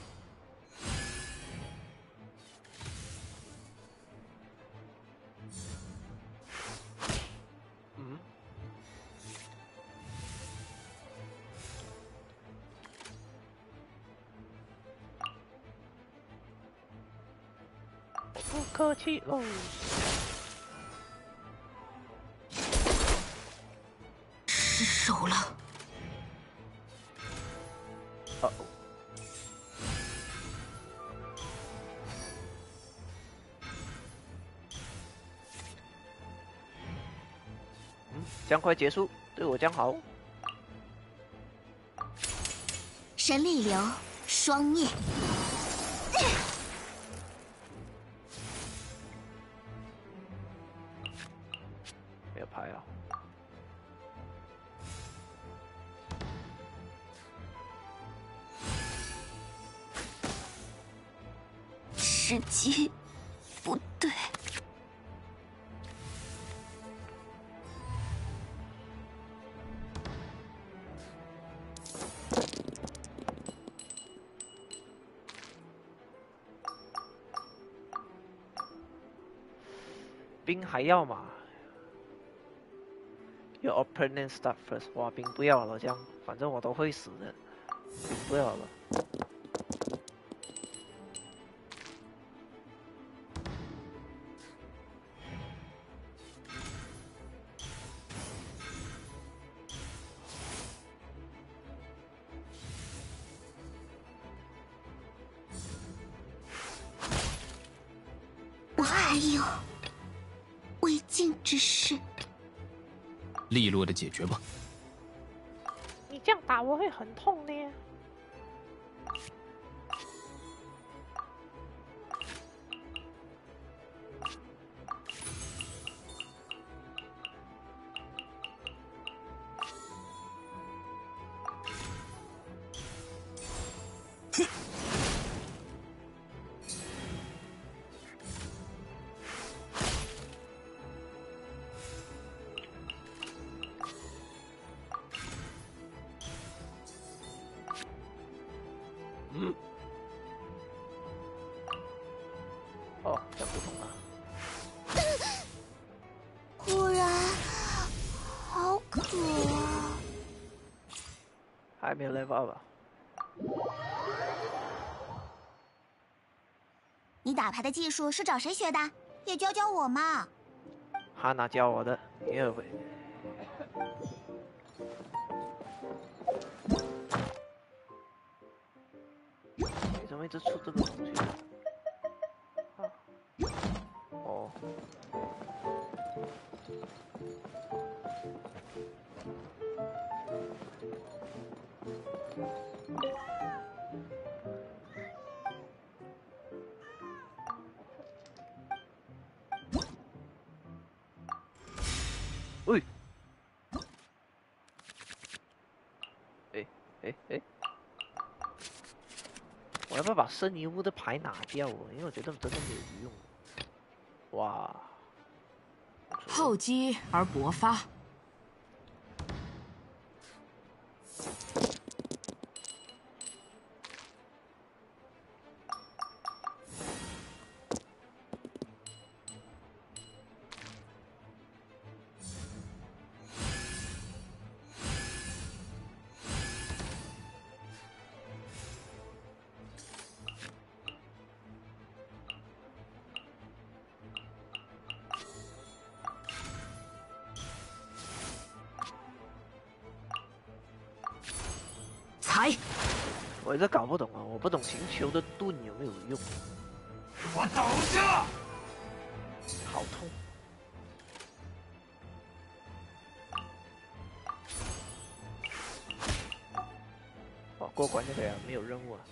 嗯。不客气喽。 失手了。 哦。 这样快结束，对我这样好。 神力流双灭。 没有牌啊。 时机不对。 兵还要吗 ？Your opponent start first。哇，兵不要了，这样反正我都会死的，兵不要了。 我还有未尽之事。 利落的解决吧。 你这样打我会很痛的。嗯。哦，这样不同啊。 果然好渴啊！ 还没有 level up 啊。 你打牌的技术是找谁学的？也教教我嘛。 哈娜教我的，你也会。你怎么一直出这个东西？啊，哦。喂，哎哎哎，我要不要把圣遗物的牌拿掉哦？因为我觉得真的没有用。哇， 厚积而薄发。 财，我一直搞不懂啊，我不懂行球的盾有没有用。 我倒下， 好痛！哦，过关就可以了，没有任务啊。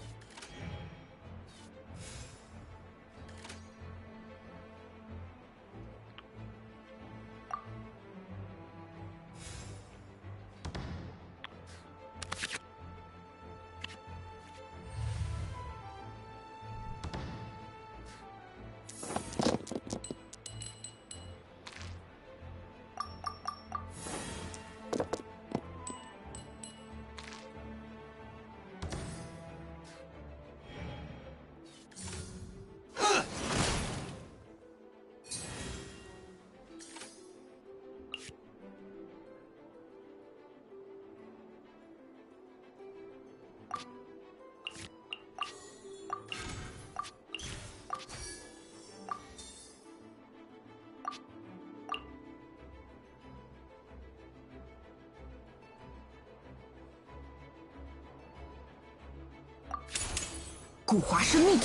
古华生命，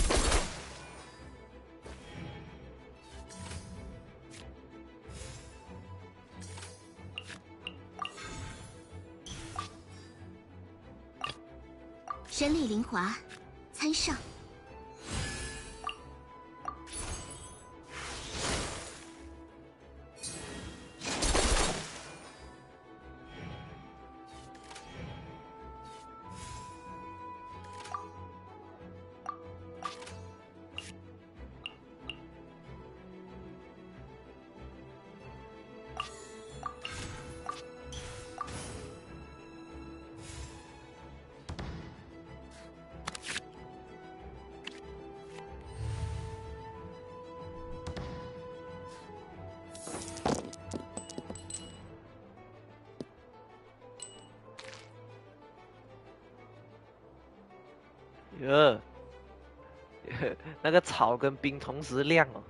年华，参上。 哟，那个草跟冰同时亮哦。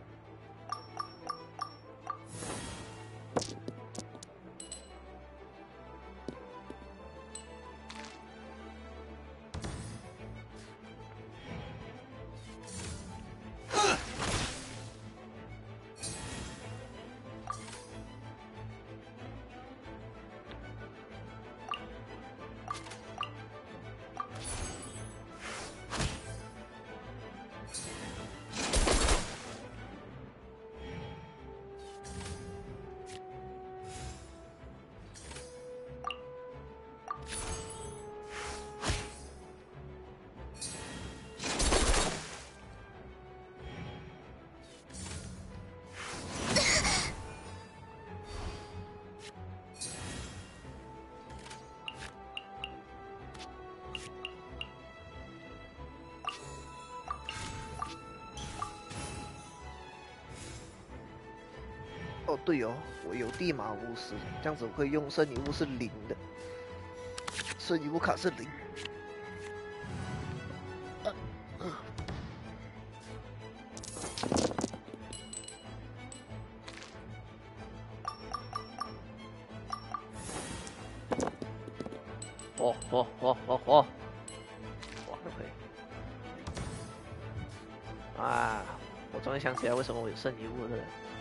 哦，对哦，我有地马巫师，这样子我可以用圣女巫是零的，圣女巫卡是零。呃呃哦哦哦哦哦，哇，都可以。啊，我终于想起来为什么我有圣女巫了。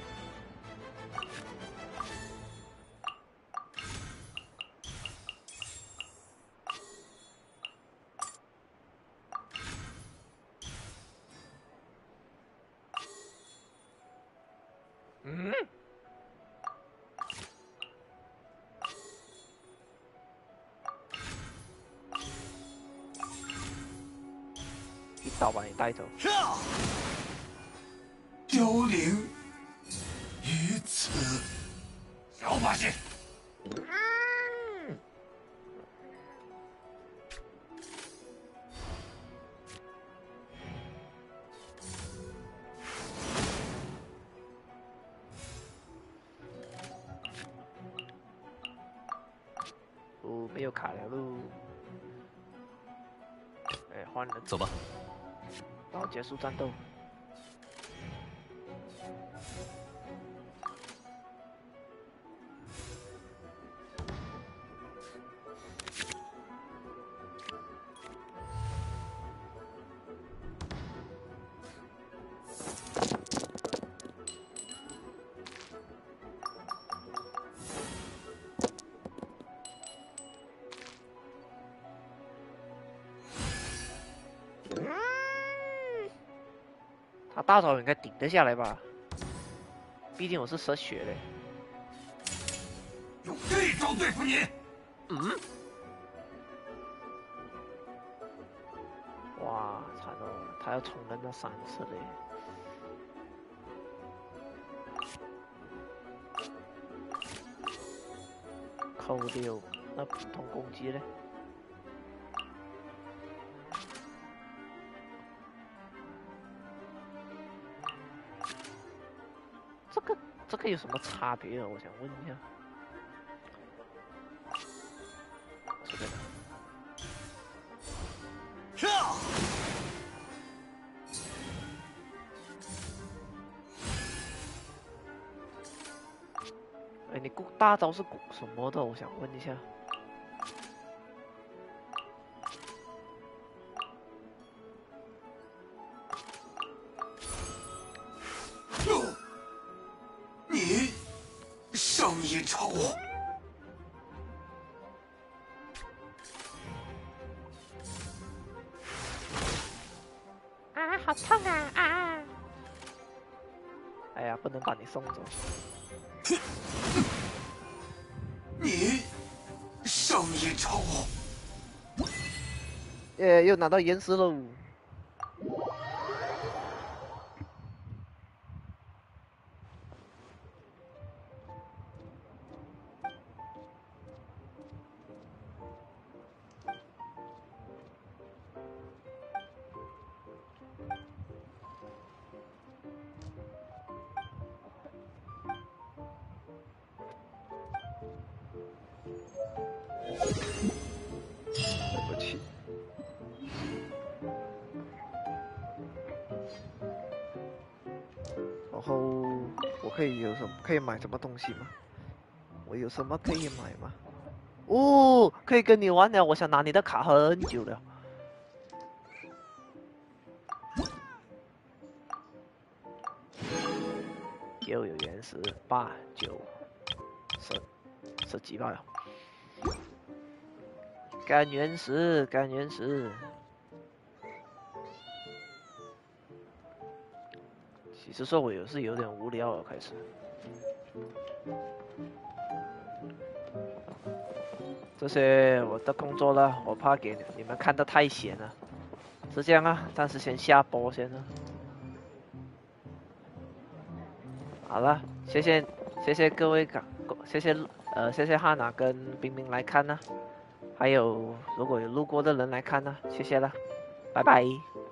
嗯，一刀把你带走。 幽灵于此，小把戏。 哦，没有卡了喽。哎，换人。 走吧。 然后结束战斗。他大招应该顶得下来吧？毕竟我是蛇血的。 用这招对付你？ 嗯？哇，惨了！他要重人了三次嘞。扣六，那普通攻击嘞？这个这个有什么差别啊？我想问一下。这个呢？ 上！ 哎，你鼓大招是鼓什么的？我想问一下。 你胜一筹。 好痛啊啊！哎呀，不能把你送走。 你胜一筹。 耶，又拿到岩石喽。对不起。然后我可以有什么可以买什么东西吗？我有什么可以买吗？哦，可以跟你玩了，我想拿你的卡很久了。又有原石，八九十十几把了。干原石，干原石。其实说我也是有点无聊了，开始。这些我的工作了，我怕给你们看得太闲了，是这样啊。暂时先下播先了。好了，谢谢谢谢各位感，谢谢呃谢谢汉娜跟冰冰来看呢，还有如果有路过的人来看呢，谢谢了，拜拜。